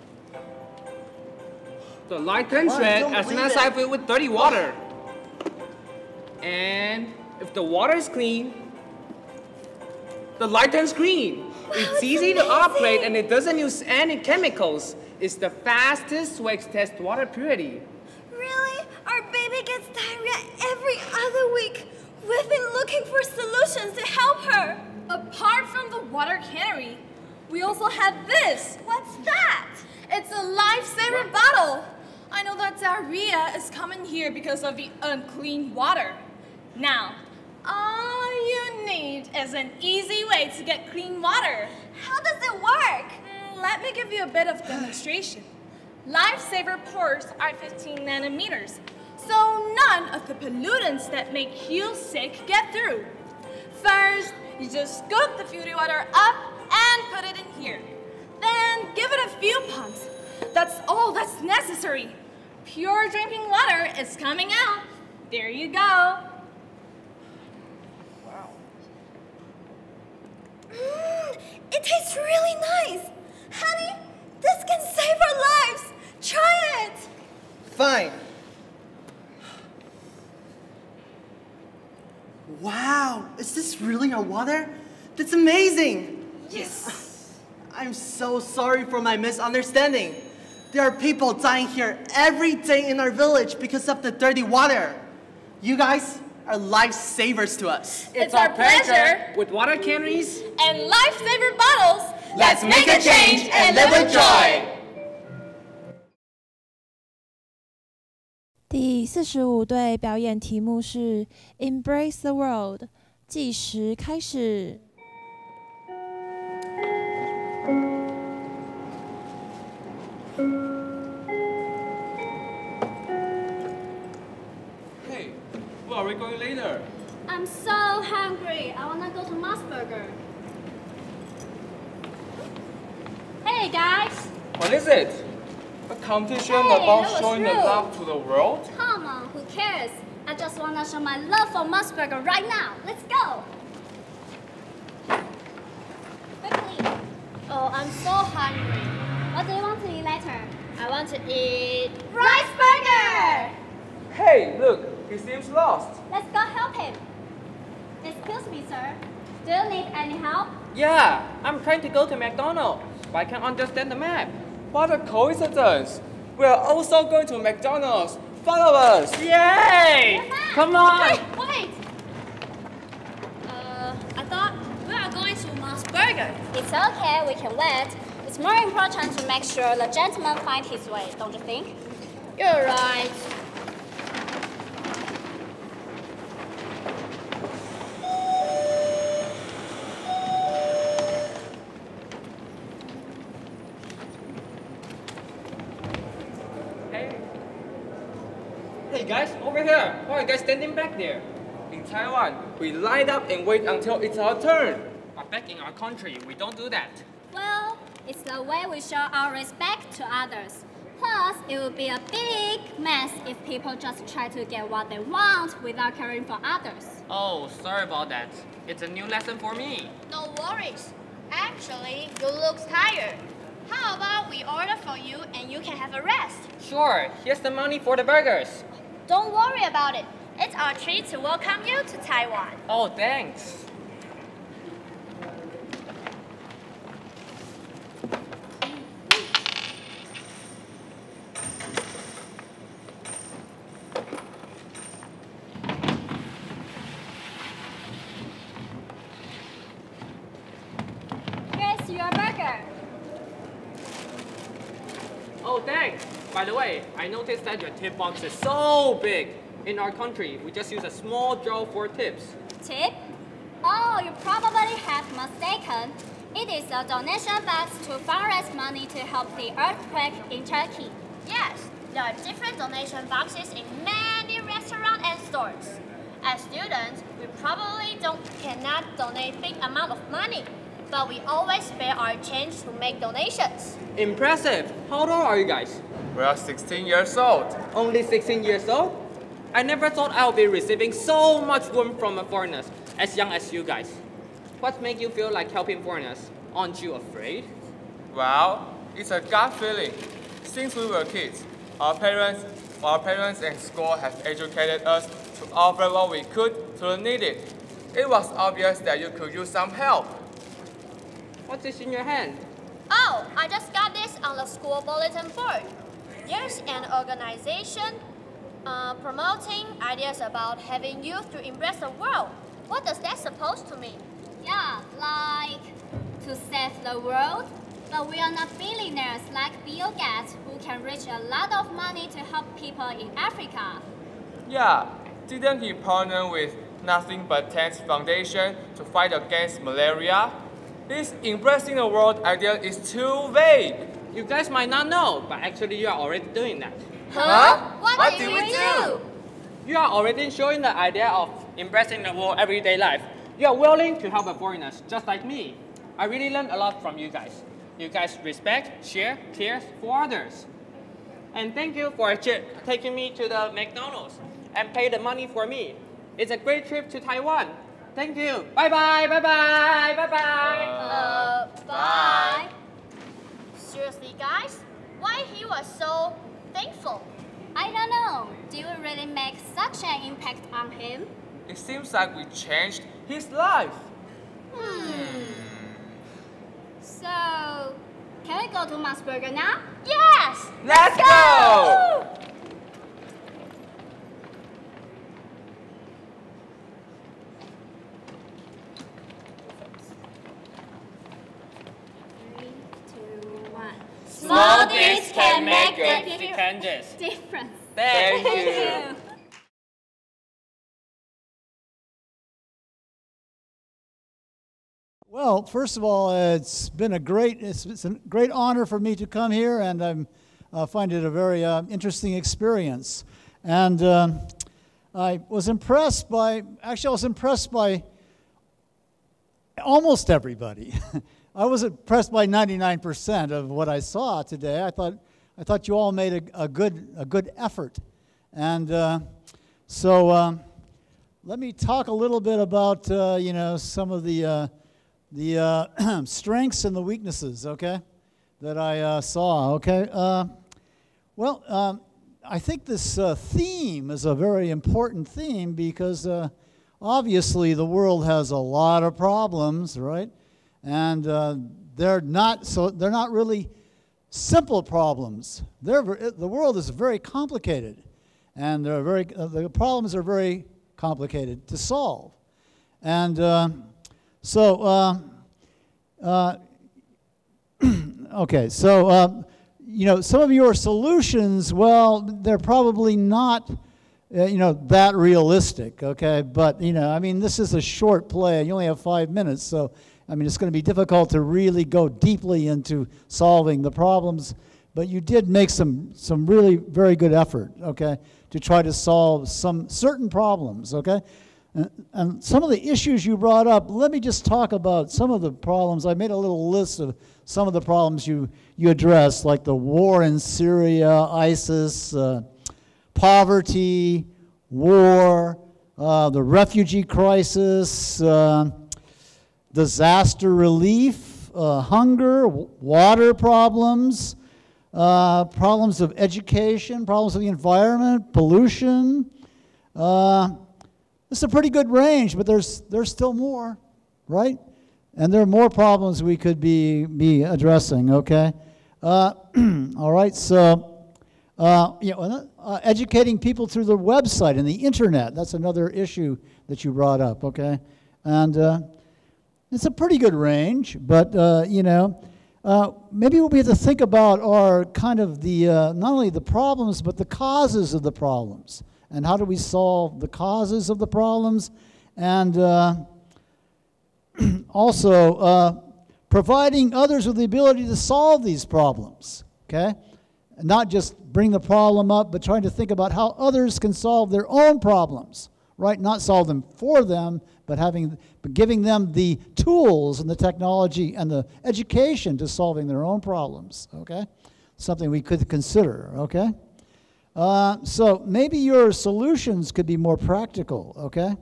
The light turns red as soon as I fill it with dirty water. And if the water is clean, the light turns green. It's easy to operate and it doesn't use any chemicals. It's the fastest way to test water purity. Really? Our baby gets diarrhea every other week. We've been looking for solutions to help her. Apart from the water cannery, we also have this. What's that? It's a Lifesaver bottle. I know that diarrhea is coming here because of the unclean water. Now, all you need is an easy way to get clean water. How does it work? Let me give you a bit of demonstration. Lifesaver pores are 15 nanometers, so none of the pollutants that make you sick get through. First, you just scoop the filtered water up and put it in here. Then give it a few pumps. That's all that's necessary. Pure drinking water is coming out. There you go. It tastes really nice. Honey, this can save our lives. Try it. Fine. Wow, is this really our water? That's amazing. Yes. I'm so sorry for my misunderstanding. There are people dying here every day in our village because of the dirty water. You guys are lifesavers to us. It's our pleasure. With water canneries and Lifesaver bottles, let's make a change and live with joy. 第45队表演题目是 Embrace the World， 计时开始。 Hey, where are we going later? I'm so hungry. I wanna go to Mossburger. Hey guys! What is it? A competition about showing the love to the world? Come on, who cares? I just wanna show my love for Mossburger right now. Let's go! Quickly! Oh, I'm so hungry. What do you want to eat later? I want to eat rice burger! Hey, look, he seems lost. Let's go help him. Excuse me, sir. Do you need any help? Yeah, I'm trying to go to McDonald's, but I can't understand the map. What a coincidence! We are also going to McDonald's. Follow us! Yay! Come on! Wait! I thought we are going to Mos Burger. It's okay, we can wait. It's more important to make sure the gentleman finds his way, don't you think? You're right. Hey guys, over here! Why are you guys standing back there? In Taiwan, we line up and wait until it's our turn. But back in our country, we don't do that. Well, it's the way we show our respect to others. Plus, it would be a big mess if people just try to get what they want without caring for others. Oh, sorry about that. It's a new lesson for me. No worries. Actually, you look tired. How about we order for you and you can have a rest? Sure, here's the money for the burgers. Don't worry about it. It's our treat to welcome you to Taiwan. Oh, thanks. Here's your burger. Oh, thanks. By the way, I noticed that your tip box is so big. In our country, we just use a small jar for tips. Tip? Oh, you probably have mistaken. It is a donation box to fundraise money to help the earthquake in Turkey. Yes, there are different donation boxes in many restaurants and stores. As students, we probably cannot donate big amount of money, but we always spare our change to make donations. Impressive. How old are you guys? We are 16 years old. Only 16 years old? I never thought I would be receiving so much warmth from foreigners as young as you guys. What makes you feel like helping foreigners? Aren't you afraid? Well, it's a gut feeling. Since we were kids, our parents and school have educated us to offer what we could to the needy. It was obvious that you could use some help. What's this in your hand? Oh, I just got this on the school bulletin board. There's an organization promoting ideas about having youth to embrace the world. What does that supposed to mean? Yeah, like to save the world. But we are not billionaires like Bill Gates who can reach a lot of money to help people in Africa. Yeah, didn't he partner with Nothing But Tents Foundation to fight against malaria? This embracing the world idea is too vague. You guys might not know, but actually you are already doing that. Huh? What did we do? You are already showing the idea of embracing the world everyday life. You are willing to help the foreigners, just like me. I really learned a lot from you guys. You guys respect, share, care for others. And thank you for taking me to the McDonald's and pay the money for me. It's a great trip to Taiwan. Thank you. Bye-bye, bye-bye, bye-bye. Bye. Seriously, guys? Why he was so thankful? I don't know. Do you really make such an impact on him? It seems like we changed his life. So, can we go to Mos Burger now? Yes! Let's go! Small things can make a difference. Thank you. Well, first of all, it's a great honor for me to come here, and I find it a very interesting experience. And I was impressed by almost everybody. I was impressed by 99% of what I saw today. I thought you all made a good effort, and so let me talk a little bit about some of the strengths and the weaknesses, okay, that I saw. Okay, well, I think this theme is a very important theme because obviously the world has a lot of problems, right? And they're not really simple problems. The world is very complicated, and the problems are very complicated to solve. And okay, so you know, some of your solutions, well, they're probably not, you know, that realistic, okay? But, you know, I mean, this is a short play. You only have 5 minutes, so, I mean, it's going to be difficult to really go deeply into solving the problems. But you did make some really very good effort, okay, to try to solve some certain problems, okay? And some of the issues you brought up, let me just talk about some of the problems. I made a little list of some of the problems you addressed, like the war in Syria, ISIS, poverty, war, the refugee crisis, disaster relief, hunger, water problems, problems of education, problems of the environment, pollution. It's a pretty good range, but there's still more, right? And there are more problems we could be addressing, okay? All right, so you know, educating people through the website and the internet, that's another issue that you brought up, okay? And it's a pretty good range, but you know, maybe what we have to think about are kind of the, not only the problems, but the causes of the problems. And how do we solve the causes of the problems? And also providing others with the ability to solve these problems, okay? And not just bring the problem up, but trying to think about how others can solve their own problems, right? Not solve them for them, but giving them the tools and the technology and the education to solving their own problems, okay? Something we could consider, okay? So maybe your solutions could be more practical, okay?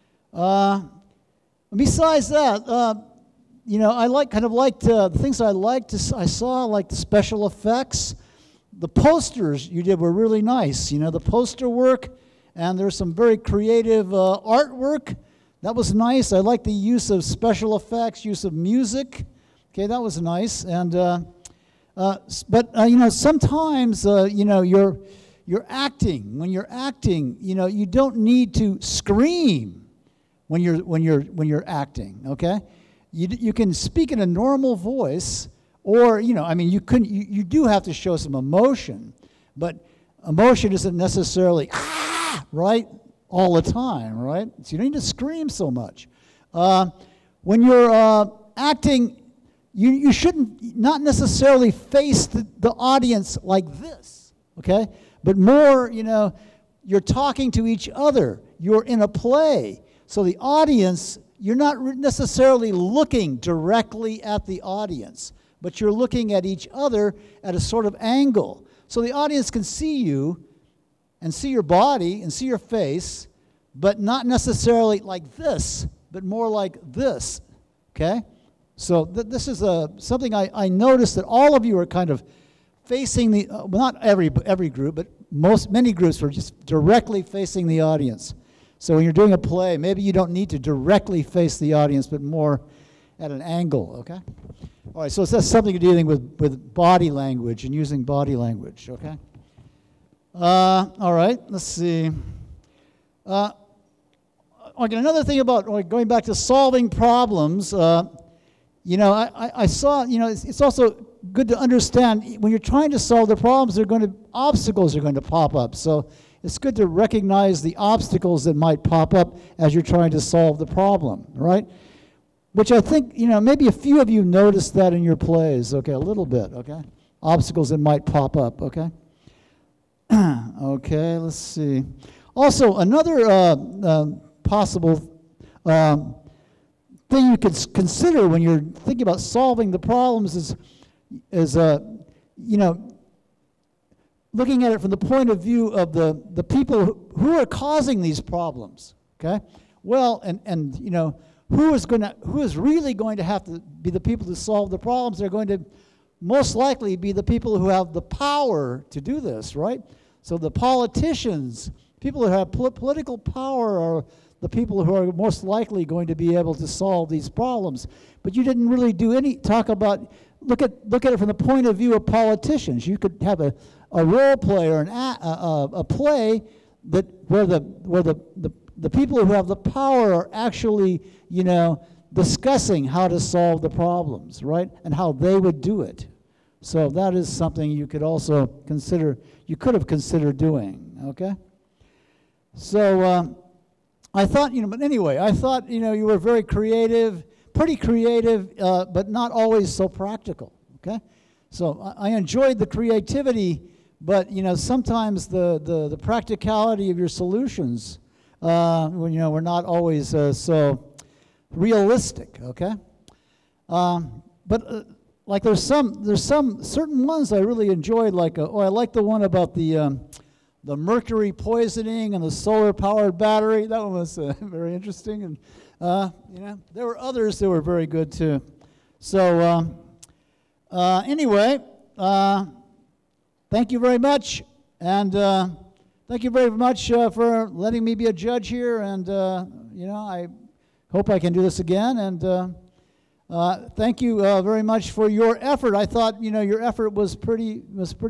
Besides that, you know, I liked the things I saw, like the special effects. The posters you did were really nice, you know, the poster work, and there's some very creative artwork. That was nice. I like the use of special effects, use of music. Okay, that was nice. And but you know, sometimes you know, you're acting. When you're acting, you know, you don't need to scream when you're acting. Okay, you can speak in a normal voice, or you know, I mean, you do have to show some emotion, but emotion isn't necessarily right all the time, right? So you don't need to scream so much. When you're acting, you shouldn't not necessarily face the audience like this, okay? But more, you know, you're talking to each other. You're in a play. So the audience, you're not necessarily looking directly at the audience, but you're looking at each other at a sort of angle. So the audience can see you and see your body and see your face, but not necessarily like this, but more like this, okay? So this is something I noticed that all of you are kind of facing the, well, not every group, but many groups were just directly facing the audience. So when you're doing a play, maybe you don't need to directly face the audience, but more at an angle, okay? All right, so that's something you're dealing with body language and using body language, okay? All right, let's see. Okay, another thing about going back to solving problems, you know, I saw, you know, it's also good to understand when you're trying to solve the problems, obstacles are going to pop up. So it's good to recognize the obstacles that might pop up as you're trying to solve the problem, right? Which I think, you know, maybe a few of you noticed that in your plays, okay, a little bit, okay? Obstacles that might pop up, okay? Okay, let's see. Also, another possible thing you could consider when you're thinking about solving the problems is you know, looking at it from the point of view of the people who are causing these problems, okay? Well, and you know, who is really going to have to be the people to solve the problems? They're going to most likely be the people who have the power to do this, right? So the politicians, people who have political power are the people who are most likely going to be able to solve these problems. But you didn't really talk about look at it from the point of view of politicians. You could have a role play or a play that where the people who have the power are actually, discussing how to solve the problems, right? And how they would do it. So that is something you could also consider, you could have considered doing, okay? So I thought, but anyway, I thought, you were very creative, pretty creative, but not always so practical, okay? So I enjoyed the creativity, but, sometimes the practicality of your solutions, were not always so realistic, okay? But like there's some certain ones I really enjoyed, like, I like the one about the mercury poisoning and the solar-powered battery. That one was very interesting, and there were others that were very good too. So anyway, thank you very much, and thank you very much for letting me be a judge here. And I hope I can do this again. And thank you very much for your effort. I thought your effort was pretty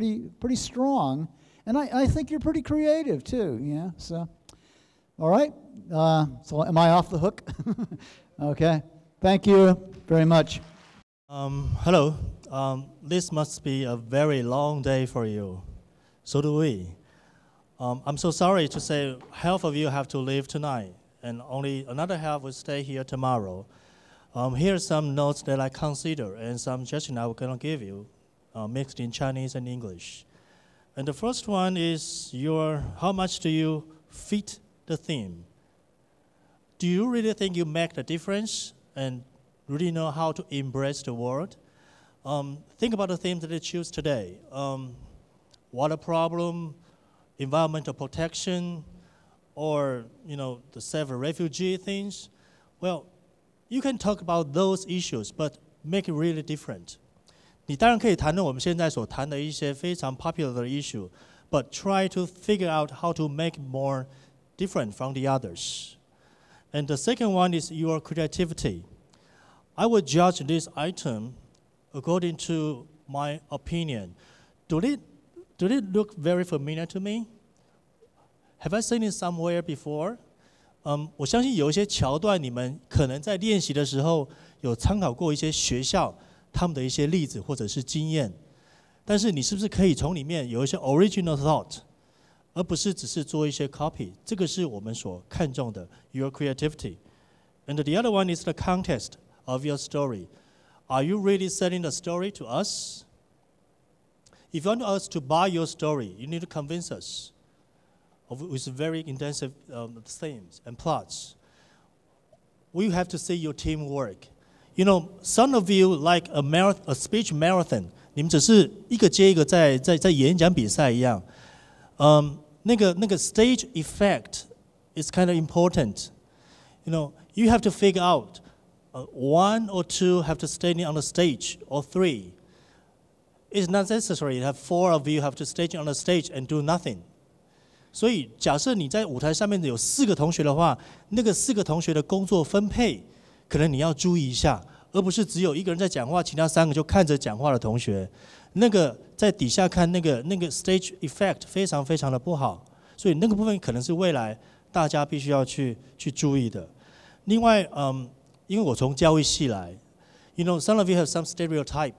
strong. And I think you're pretty creative too, so. All right, so am I off the hook? Okay, thank you very much. Hello, this must be a very long day for you. So do we. I'm so sorry to say half of you have to leave tonight, and only another half will stay here tomorrow. Here are some notes that I consider and some suggestions I will gonna give you, mixed in Chinese and English. And the first one is how much do you fit the theme? Do you really think you make the difference and really know how to embrace the world? Think about the themes that you choose today. Water problem, environmental protection, or the several refugee things. Well, you can talk about those issues, but make it really different. 你当然可以谈论我们现在所谈的一些非常 popular 的 issue, but try to figure out how to make it more different from the others. And the second one is your creativity. I would judge this item according to my opinion. Do it look very familiar to me? Have I seen it somewhere before? 我相信有一些桥段，你们可能在练习的时候有参考过一些学校他们的一些例子或者是经验，但是你是不是可以从里面有一些 original thought， 而不是只是做一些 copy？ 这个是我们所看重的 your creativity. And the other one is the context of your story. Are you really selling the story to us? If you want us to buy your story, you need to convince us with very intensive themes and plots. We have to see your teamwork. Some of you like a speech marathon. 你们只是一个接一个在演讲比赛一样。那个 stage effect is kind of important. You have to figure out one or two have to stand on the stage or three. It's not necessary to have four of you have to stand on the stage and do nothing. 所以假设你在舞台上面有4个同学的话，那个4个同学的工作分配，可能你要注意一下，而不是只有一个人在讲话，其他3个就看着讲话的同学，那个在底下看那个 stage effect 非常非常的不好，所以那个部分可能是未来大家必须要去注意的。另外，因为我从教育系来，some of you have some stereotype.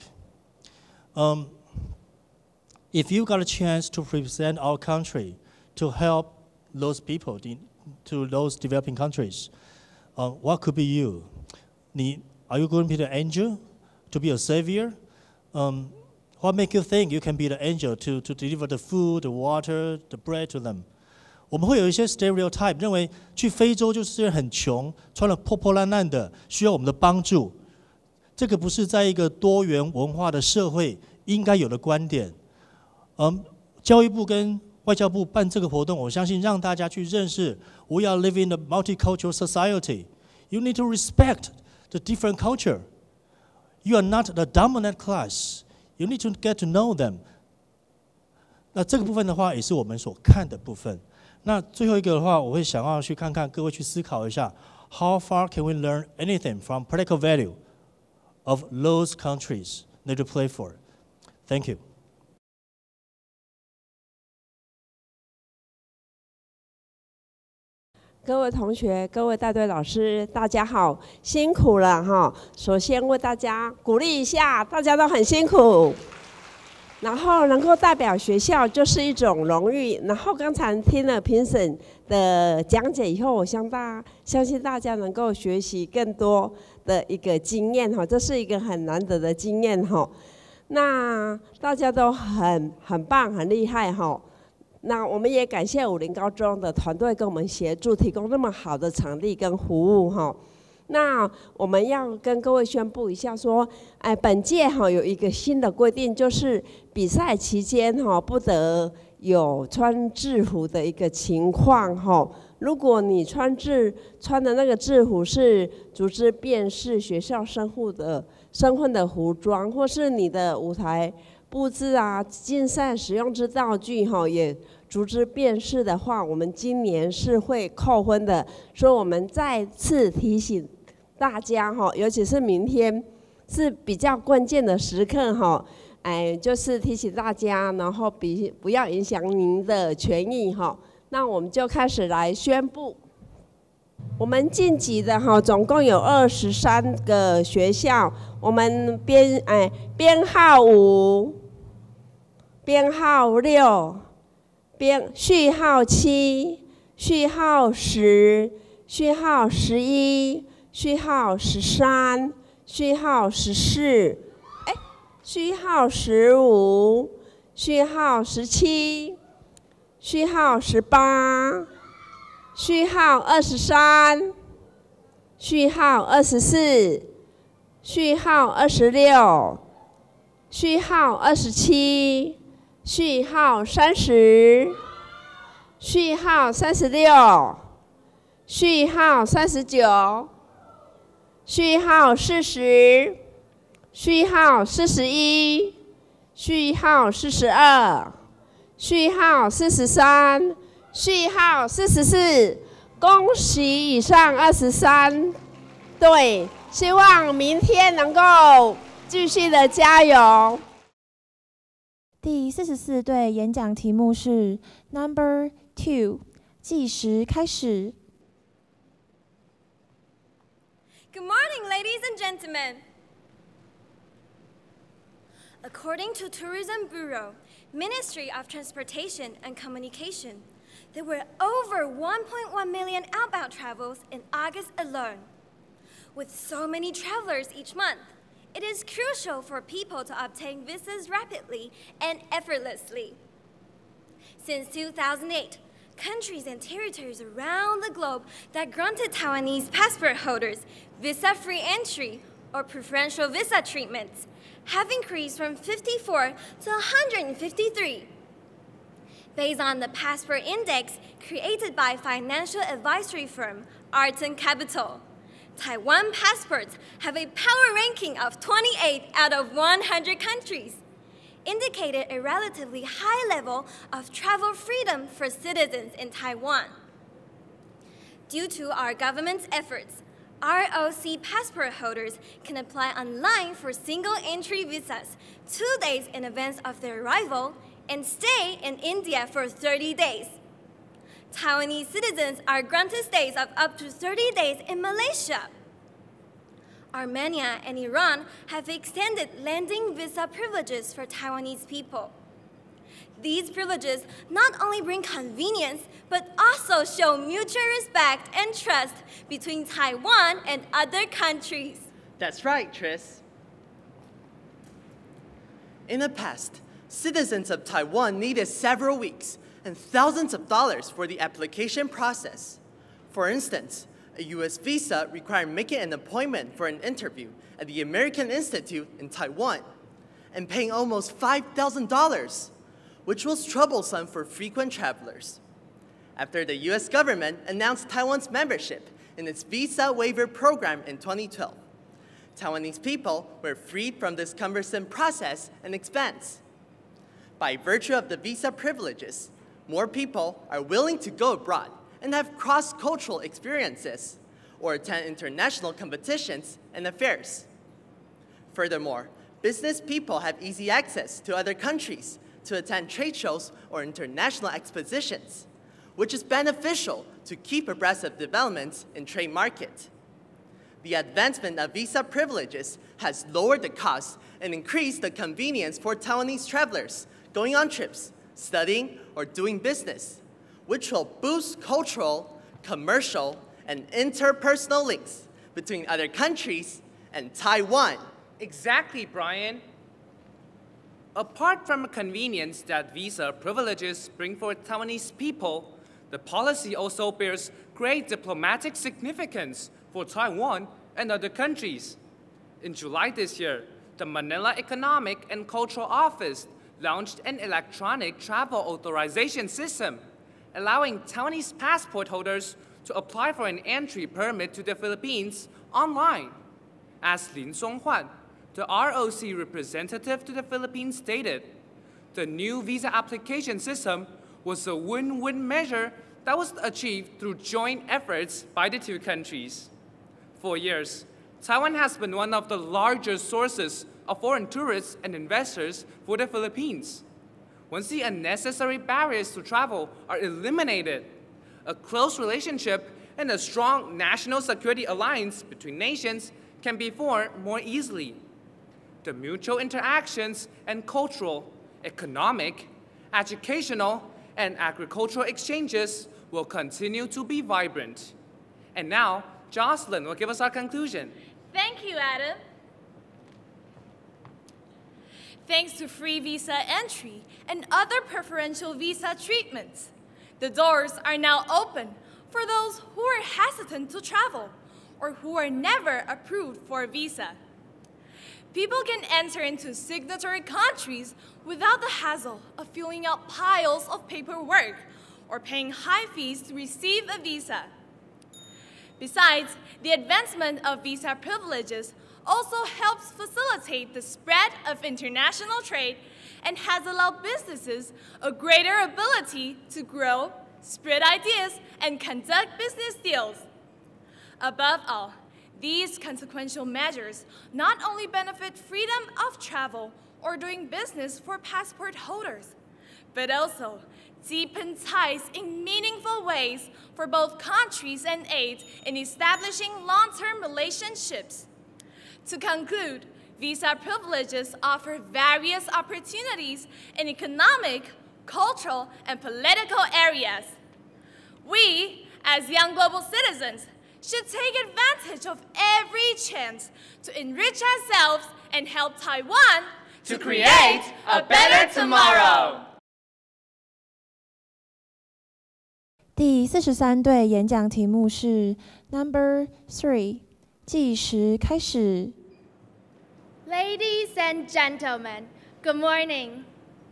If you got a chance to represent our country to help those people to those developing countries, what could be you? Are you going to be the angel, to be a savior? What makes you think you can be the angel to deliver the food, the water, the bread to them? 我们会有一些 stereotype 认为去非洲就是很穷，穿了破破烂烂的，需要我们的帮助。这个不是在一个多元文化的社会应该有的观点。教育部跟外交部办这个活动，我相信让大家去认识 We are living in a multicultural society. You need to respect the different culture. You are not the dominant class. You need to get to know them. 那这个部分的话，也是我们所看的部分。那最后一个的话，我会想要去看看各位去思考一下 ，How far can we learn anything from practical value of those countries need to play for. Thank you. 各位同学、各位带队老师，大家好，辛苦了哈！首先为大家鼓励一下，大家都很辛苦。然后能够代表学校就是一种荣誉。然后刚才听了评审的讲解以后，我相信大家能够学习更多的一个经验哈，这是一个很难得的经验哈。那大家都很棒、很厉害哈。那我们也感谢武陵高中的团队跟我们协助，提供那么好的场地跟服务哈。那我们要跟各位宣布一下说，本届哈有一个新的规定，就是比赛期间哈不得有穿制服的一个情况哈。如果你穿的那个制服是组织辨识学校身份的服装，或是你的舞台布置啊、竞赛使用之道具哈也组织辨识的话，我们今年是会扣分的。所以我们再次提醒大家哈，尤其是明天是比较关键的时刻哈，就是提醒大家，然后不要影响您的权益哈。那我们就开始来宣布，我们晋级的哈，总共有23个学校，我们编号5、编号6、序号7、序号10、序号11。序号13、序号14、序号15、序号17、序号18、序号23、序号24、序号26、序号27、序号30、序号36、序号39。序号40，序号41，序号42，序号43，序号44。恭喜以上23队，希望明天能够继续的加油。 第44队演讲题目是 Number 2， 计时开始。 Good morning, ladies and gentlemen. According to Tourism Bureau, Ministry of Transportation and Communication, there were over 1.1 million outbound travels in August alone. With so many travelers each month, it is crucial for people to obtain visas rapidly and effortlessly. Since 2008, countries and territories around the globe that granted Taiwanese passport holders visa-free entry or preferential visa treatments have increased from 54 to 153. Based on the passport index created by financial advisory firm Arton Capital, Taiwan passports have a power ranking of 28 out of 100 countries, indicated a relatively high level of travel freedom for citizens in Taiwan. Due to our government's efforts, ROC passport holders can apply online for single-entry visas 2 days in advance of their arrival and stay in India for 30 days. Taiwanese citizens are granted stays of up to 30 days in Malaysia. Armenia and Iran have extended landing visa privileges for Taiwanese people. These privileges not only bring convenience, but also show mutual respect and trust between Taiwan and other countries. That's right, Tris. In the past, citizens of Taiwan needed several weeks and thousands of dollars for the application process. For instance, a U.S. visa required making an appointment for an interview at the American Institute in Taiwan and paying almost $5,000, which was troublesome for frequent travelers. After the U.S. government announced Taiwan's membership in its visa waiver program in 2012, Taiwanese people were freed from this cumbersome process and expense. By virtue of the visa privileges, more people are willing to go abroad and have cross-cultural experiences or attend international competitions and affairs. Furthermore, business people have easy access to other countries to attend trade shows or international expositions, which is beneficial to keep abreast of developments in trade market. The advancement of visa privileges has lowered the cost and increased the convenience for Taiwanese travelers going on trips, studying, or doing business, which will boost cultural, commercial, and interpersonal links between other countries and Taiwan. Exactly, Brian. Apart from the convenience that visa privileges bring for Taiwanese people, the policy also bears great diplomatic significance for Taiwan and other countries. In July this year, the Manila Economic and Cultural Office launched an electronic travel authorization system, allowing Taiwanese passport holders to apply for an entry permit to the Philippines online. As Lin Songhuan, the ROC representative to the Philippines, stated, the new visa application system was a win-win measure that was achieved through joint efforts by the two countries. For years, Taiwan has been one of the largest sources of foreign tourists and investors for the Philippines. Once the unnecessary barriers to travel are eliminated, a close relationship and a strong national security alliance between nations can be formed more easily. The mutual interactions and cultural, economic, educational, and agricultural exchanges will continue to be vibrant. And now, Jocelyn will give us our conclusion. Thank you, Adam. Thanks to free visa entry and other preferential visa treatments, the doors are now open for those who are hesitant to travel or who are never approved for a visa. People can enter into signatory countries without the hassle of filling out piles of paperwork or paying high fees to receive a visa. Besides, the advancement of visa privileges also helps facilitate the spread of international trade and has allowed businesses a greater ability to grow, spread ideas, and conduct business deals. Above all, these consequential measures not only benefit freedom of travel or doing business for passport holders, but also deepen ties in meaningful ways for both countries and aid in establishing long-term relationships. To conclude, visa privileges offer various opportunities in economic, cultural, and political areas. We, as young global citizens, should take advantage of every chance to enrich ourselves and help Taiwan to create a better tomorrow. 第43队演讲题目是 Number 3， 计时开始。 Ladies and gentlemen, good morning.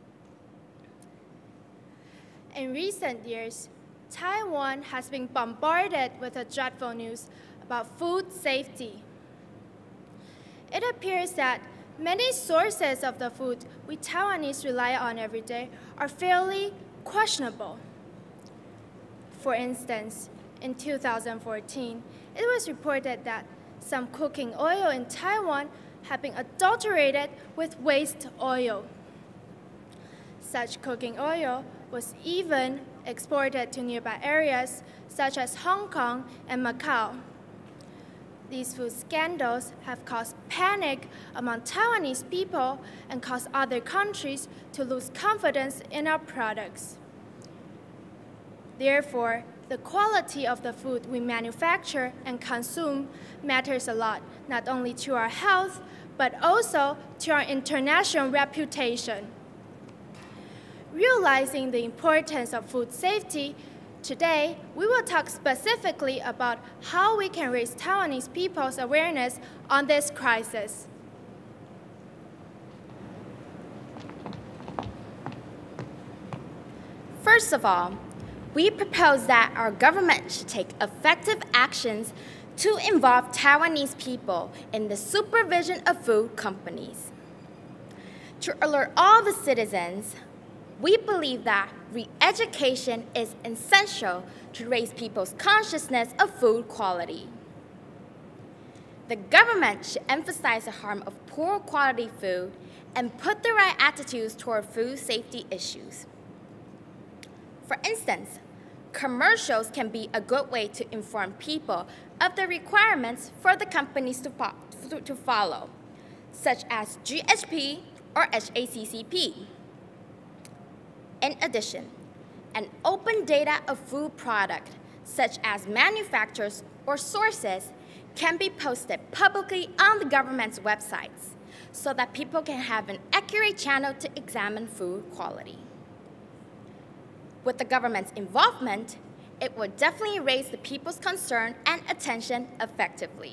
In recent years, Taiwan has been bombarded with the dreadful news about food safety. It appears that many sources of the food we Taiwanese rely on every day are fairly questionable. For instance, in 2014, it was reported that some cooking oil in Taiwan had been adulterated with waste oil. Such cooking oil was even exported to nearby areas such as Hong Kong and Macau. These food scandals have caused panic among Taiwanese people and caused other countries to lose confidence in our products. Therefore, the quality of the food we manufacture and consume matters a lot, not only to our health, but also to our international reputation. Realizing the importance of food safety, today we will talk specifically about how we can raise Taiwanese people's awareness on this crisis. First of all, we propose that our government should take effective actions to involve Taiwanese people in the supervision of food companies. To alert all the citizens, we believe that re-education is essential to raise people's consciousness of food quality. The government should emphasize the harm of poor quality food and put the right attitudes toward food safety issues. For instance, commercials can be a good way to inform people of the requirements for the companies to follow, such as GHP or HACCP. In addition, an open data of food product, such as manufacturers or sources, can be posted publicly on the government's websites so that people can have an accurate channel to examine food quality. With the government's involvement, it would definitely raise the people's concern and attention effectively.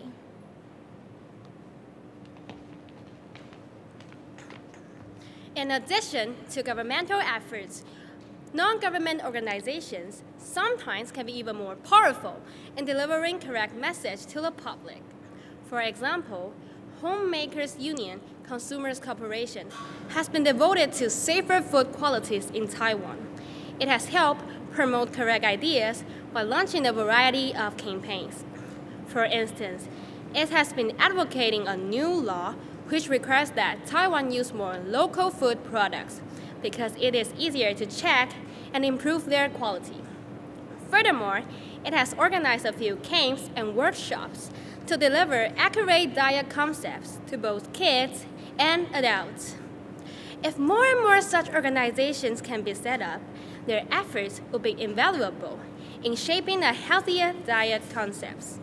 In addition to governmental efforts, non-government organizations sometimes can be even more powerful in delivering correct message to the public. For example, Homemakers Union Consumers Corporation has been devoted to safer food qualities in Taiwan. It has helped promote correct ideas by launching a variety of campaigns. For instance, it has been advocating a new law which requires that Taiwan use more local food products because it is easier to check and improve their quality. Furthermore, it has organized a few camps and workshops to deliver accurate diet concepts to both kids and adults. If more and more such organizations can be set up, their efforts will be invaluable in shaping a healthier diet concepts.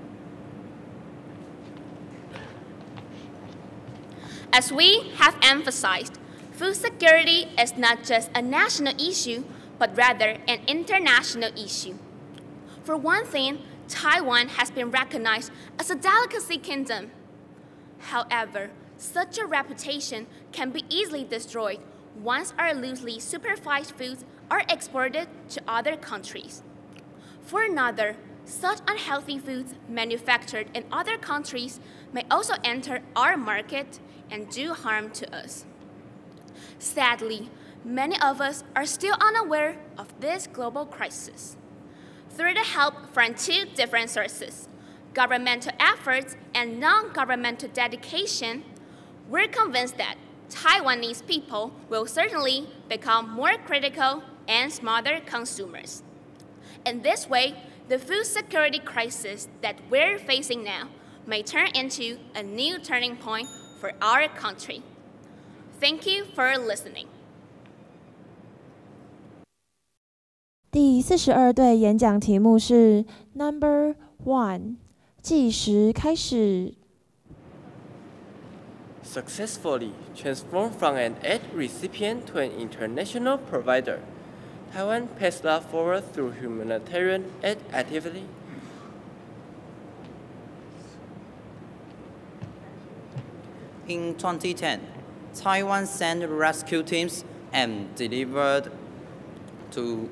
As we have emphasized, food security is not just a national issue, but rather an international issue. For one thing, Taiwan has been recognized as a delicacy kingdom. However, such a reputation can be easily destroyed once our loosely supervised foods are exported to other countries. For another, such unhealthy foods manufactured in other countries may also enter our market and do harm to us. Sadly, many of us are still unaware of this global crisis. Through the help from two different sources, governmental efforts and non-governmental dedication, we're convinced that Taiwanese people will certainly become more critical and smarter consumers. In this way, the food security crisis that we're facing now may turn into a new turning point for our country. Thank you for listening. 第42队演讲题目是 Number 1， 计时开始。 Successfully transformed from an aid recipient to an international provider, Taiwan passed that forward through humanitarian aid activity. In 2010, Taiwan sent rescue teams and delivered to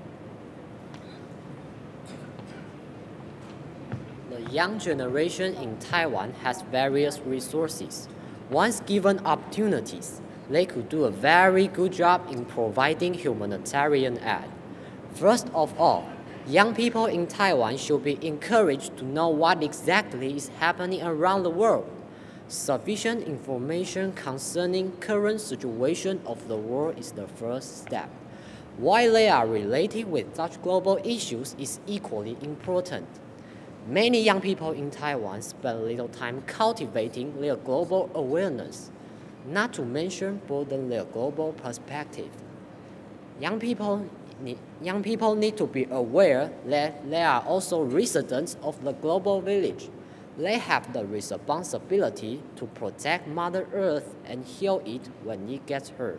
The young generation in Taiwan has various resources. Once given opportunities, they could do a very good job in providing humanitarian aid. First of all, young people in Taiwan should be encouraged to know what exactly is happening around the world. Sufficient information concerning current situation of the world is the first step. Why they are related with such global issues is equally important. Many young people in Taiwan spend little time cultivating their global awareness, not to mention broaden their global perspective. Young people need to be aware that they are also residents of the global village. They have the responsibility to protect Mother Earth and heal it when it gets hurt.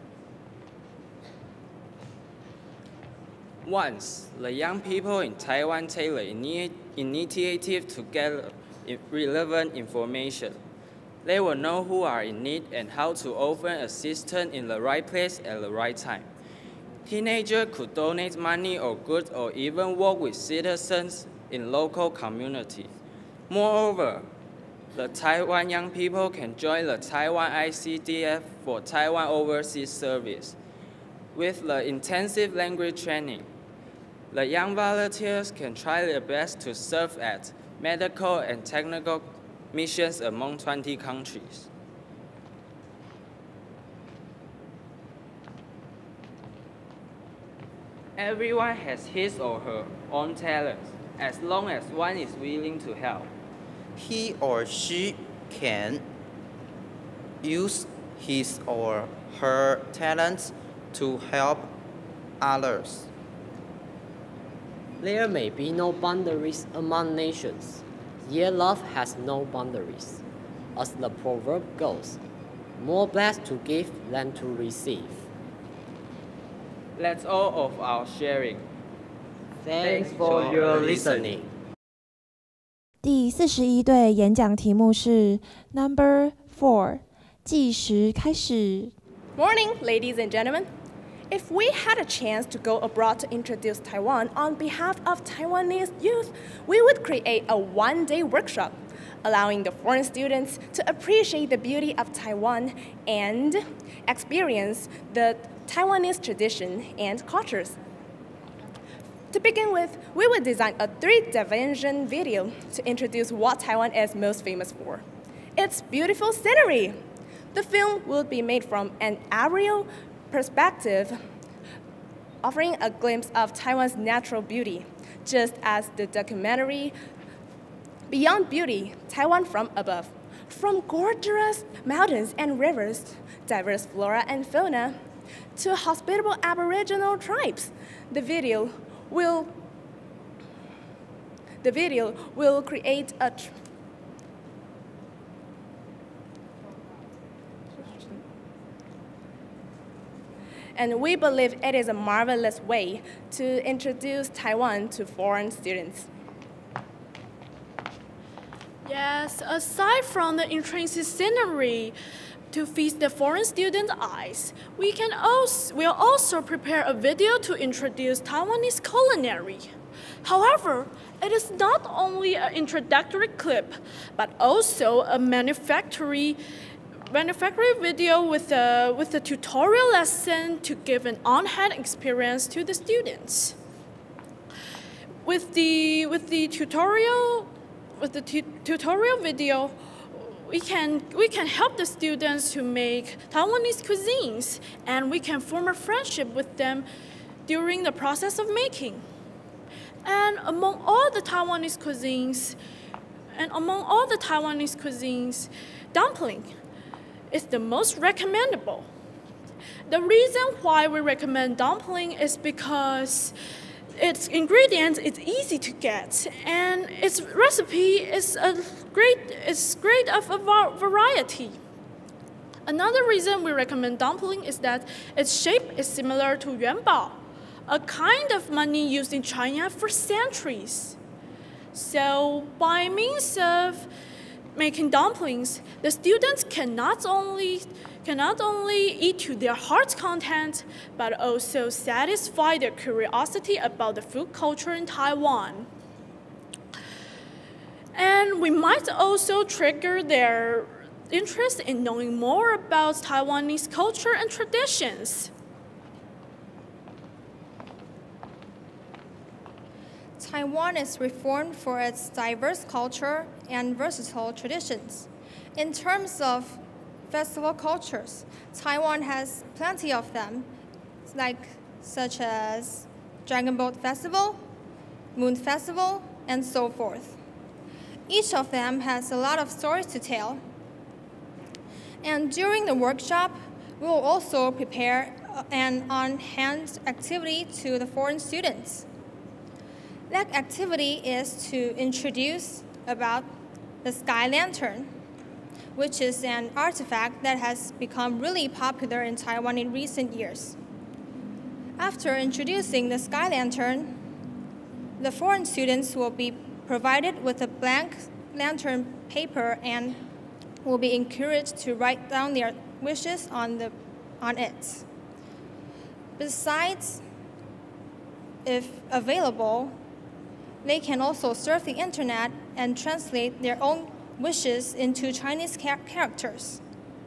Once, the young people in Taiwan take the initiative to gather relevant information. They will know who are in need and how to offer assistance in the right place at the right time. Teenagers could donate money or goods or even work with citizens in local community. Moreover, the Taiwan young people can join the Taiwan ICDF for Taiwan Overseas Service. With the intensive language training, the young volunteers can try their best to serve at medical and technical missions among 20 countries. Everyone has his or her own talents, as long as one is willing to help. He or she can use his or her talents to help others. There may be no boundaries among nations, yet love has no boundaries. As the proverb goes, more blessed to give than to receive. That's all of our sharing. Thanks for your listening. 第41队演讲题目是 Number 4， 计时开始。 Morning, ladies and gentlemen. If we had a chance to go abroad to introduce Taiwan on behalf of Taiwanese youth, we would create a one-day workshop, allowing the foreign students to appreciate the beauty of Taiwan and experience the Taiwanese tradition and cultures. To begin with, we would design a 3-dimension video to introduce what Taiwan is most famous for. Its beautiful scenery. The film will be made from an aerial perspective, offering a glimpse of Taiwan's natural beauty, just as the documentary Beyond Beauty, Taiwan from Above. From gorgeous mountains and rivers, diverse flora and fauna, to hospitable Aboriginal tribes, the video will create a and we believe it is a marvelous way to introduce Taiwan to foreign students. Yes, aside from the intrinsic scenery to feast the foreign students' eyes, we'll also prepare a video to introduce Taiwanese culinary. However, it is not only an introductory clip, but also a manufacturing video with a tutorial lesson to give an on-hand experience to the students. With the tutorial video, we can help the students to make Taiwanese cuisines, and we can form a friendship with them during the process of making. And among all the Taiwanese cuisines, dumpling is the most recommendable. The reason why we recommend dumpling is because its ingredients is easy to get, and its recipe is great of a variety. Another reason we recommend dumpling is that its shape is similar to yuanbao, a kind of money used in China for centuries. So by means of making dumplings, the students can not only eat to their heart's content, but also satisfy their curiosity about the food culture in Taiwan. And we might also trigger their interest in knowing more about Taiwanese culture and traditions. Taiwan is reformed for its diverse culture and versatile traditions. In terms of festival cultures, Taiwan has plenty of them, such as Dragon Boat Festival, Moon Festival, and so forth. Each of them has a lot of stories to tell. And during the workshop, we will also prepare an on-hand activity to the foreign students. That activity is to introduce about the Sky Lantern, which is an artifact that has become really popular in Taiwan in recent years. After introducing the Sky Lantern, the foreign students will be provided with a blank lantern paper and will be encouraged to write down their wishes on it. Besides, if available, they can also surf the internet and translate their own wishes into Chinese characters.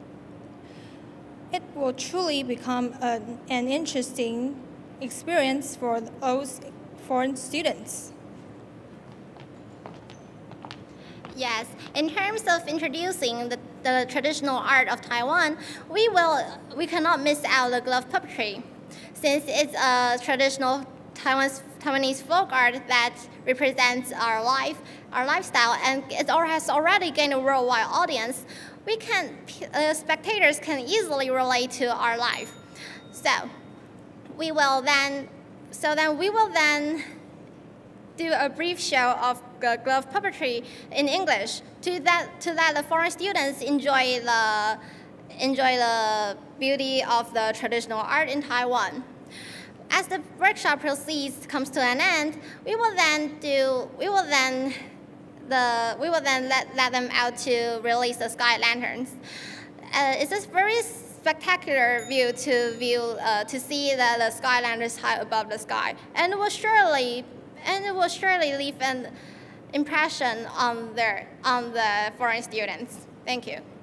It will truly become an interesting experience for those foreign students. Yes, in terms of introducing the traditional art of Taiwan, we cannot miss out the glove puppetry, since it's a traditional Taiwanese folk art that represents our lifestyle, and it has already gained a worldwide audience. Spectators can easily relate to our life. So we will then do a brief show of glove puppetry in English to let the foreign students enjoy the beauty of the traditional art in Taiwan. As the workshop comes to an end, we will then let them out to release the sky lanterns. It's a very spectacular view to see the sky lanterns high above the sky, and it will surely leave an impression on the foreign students. Thank you.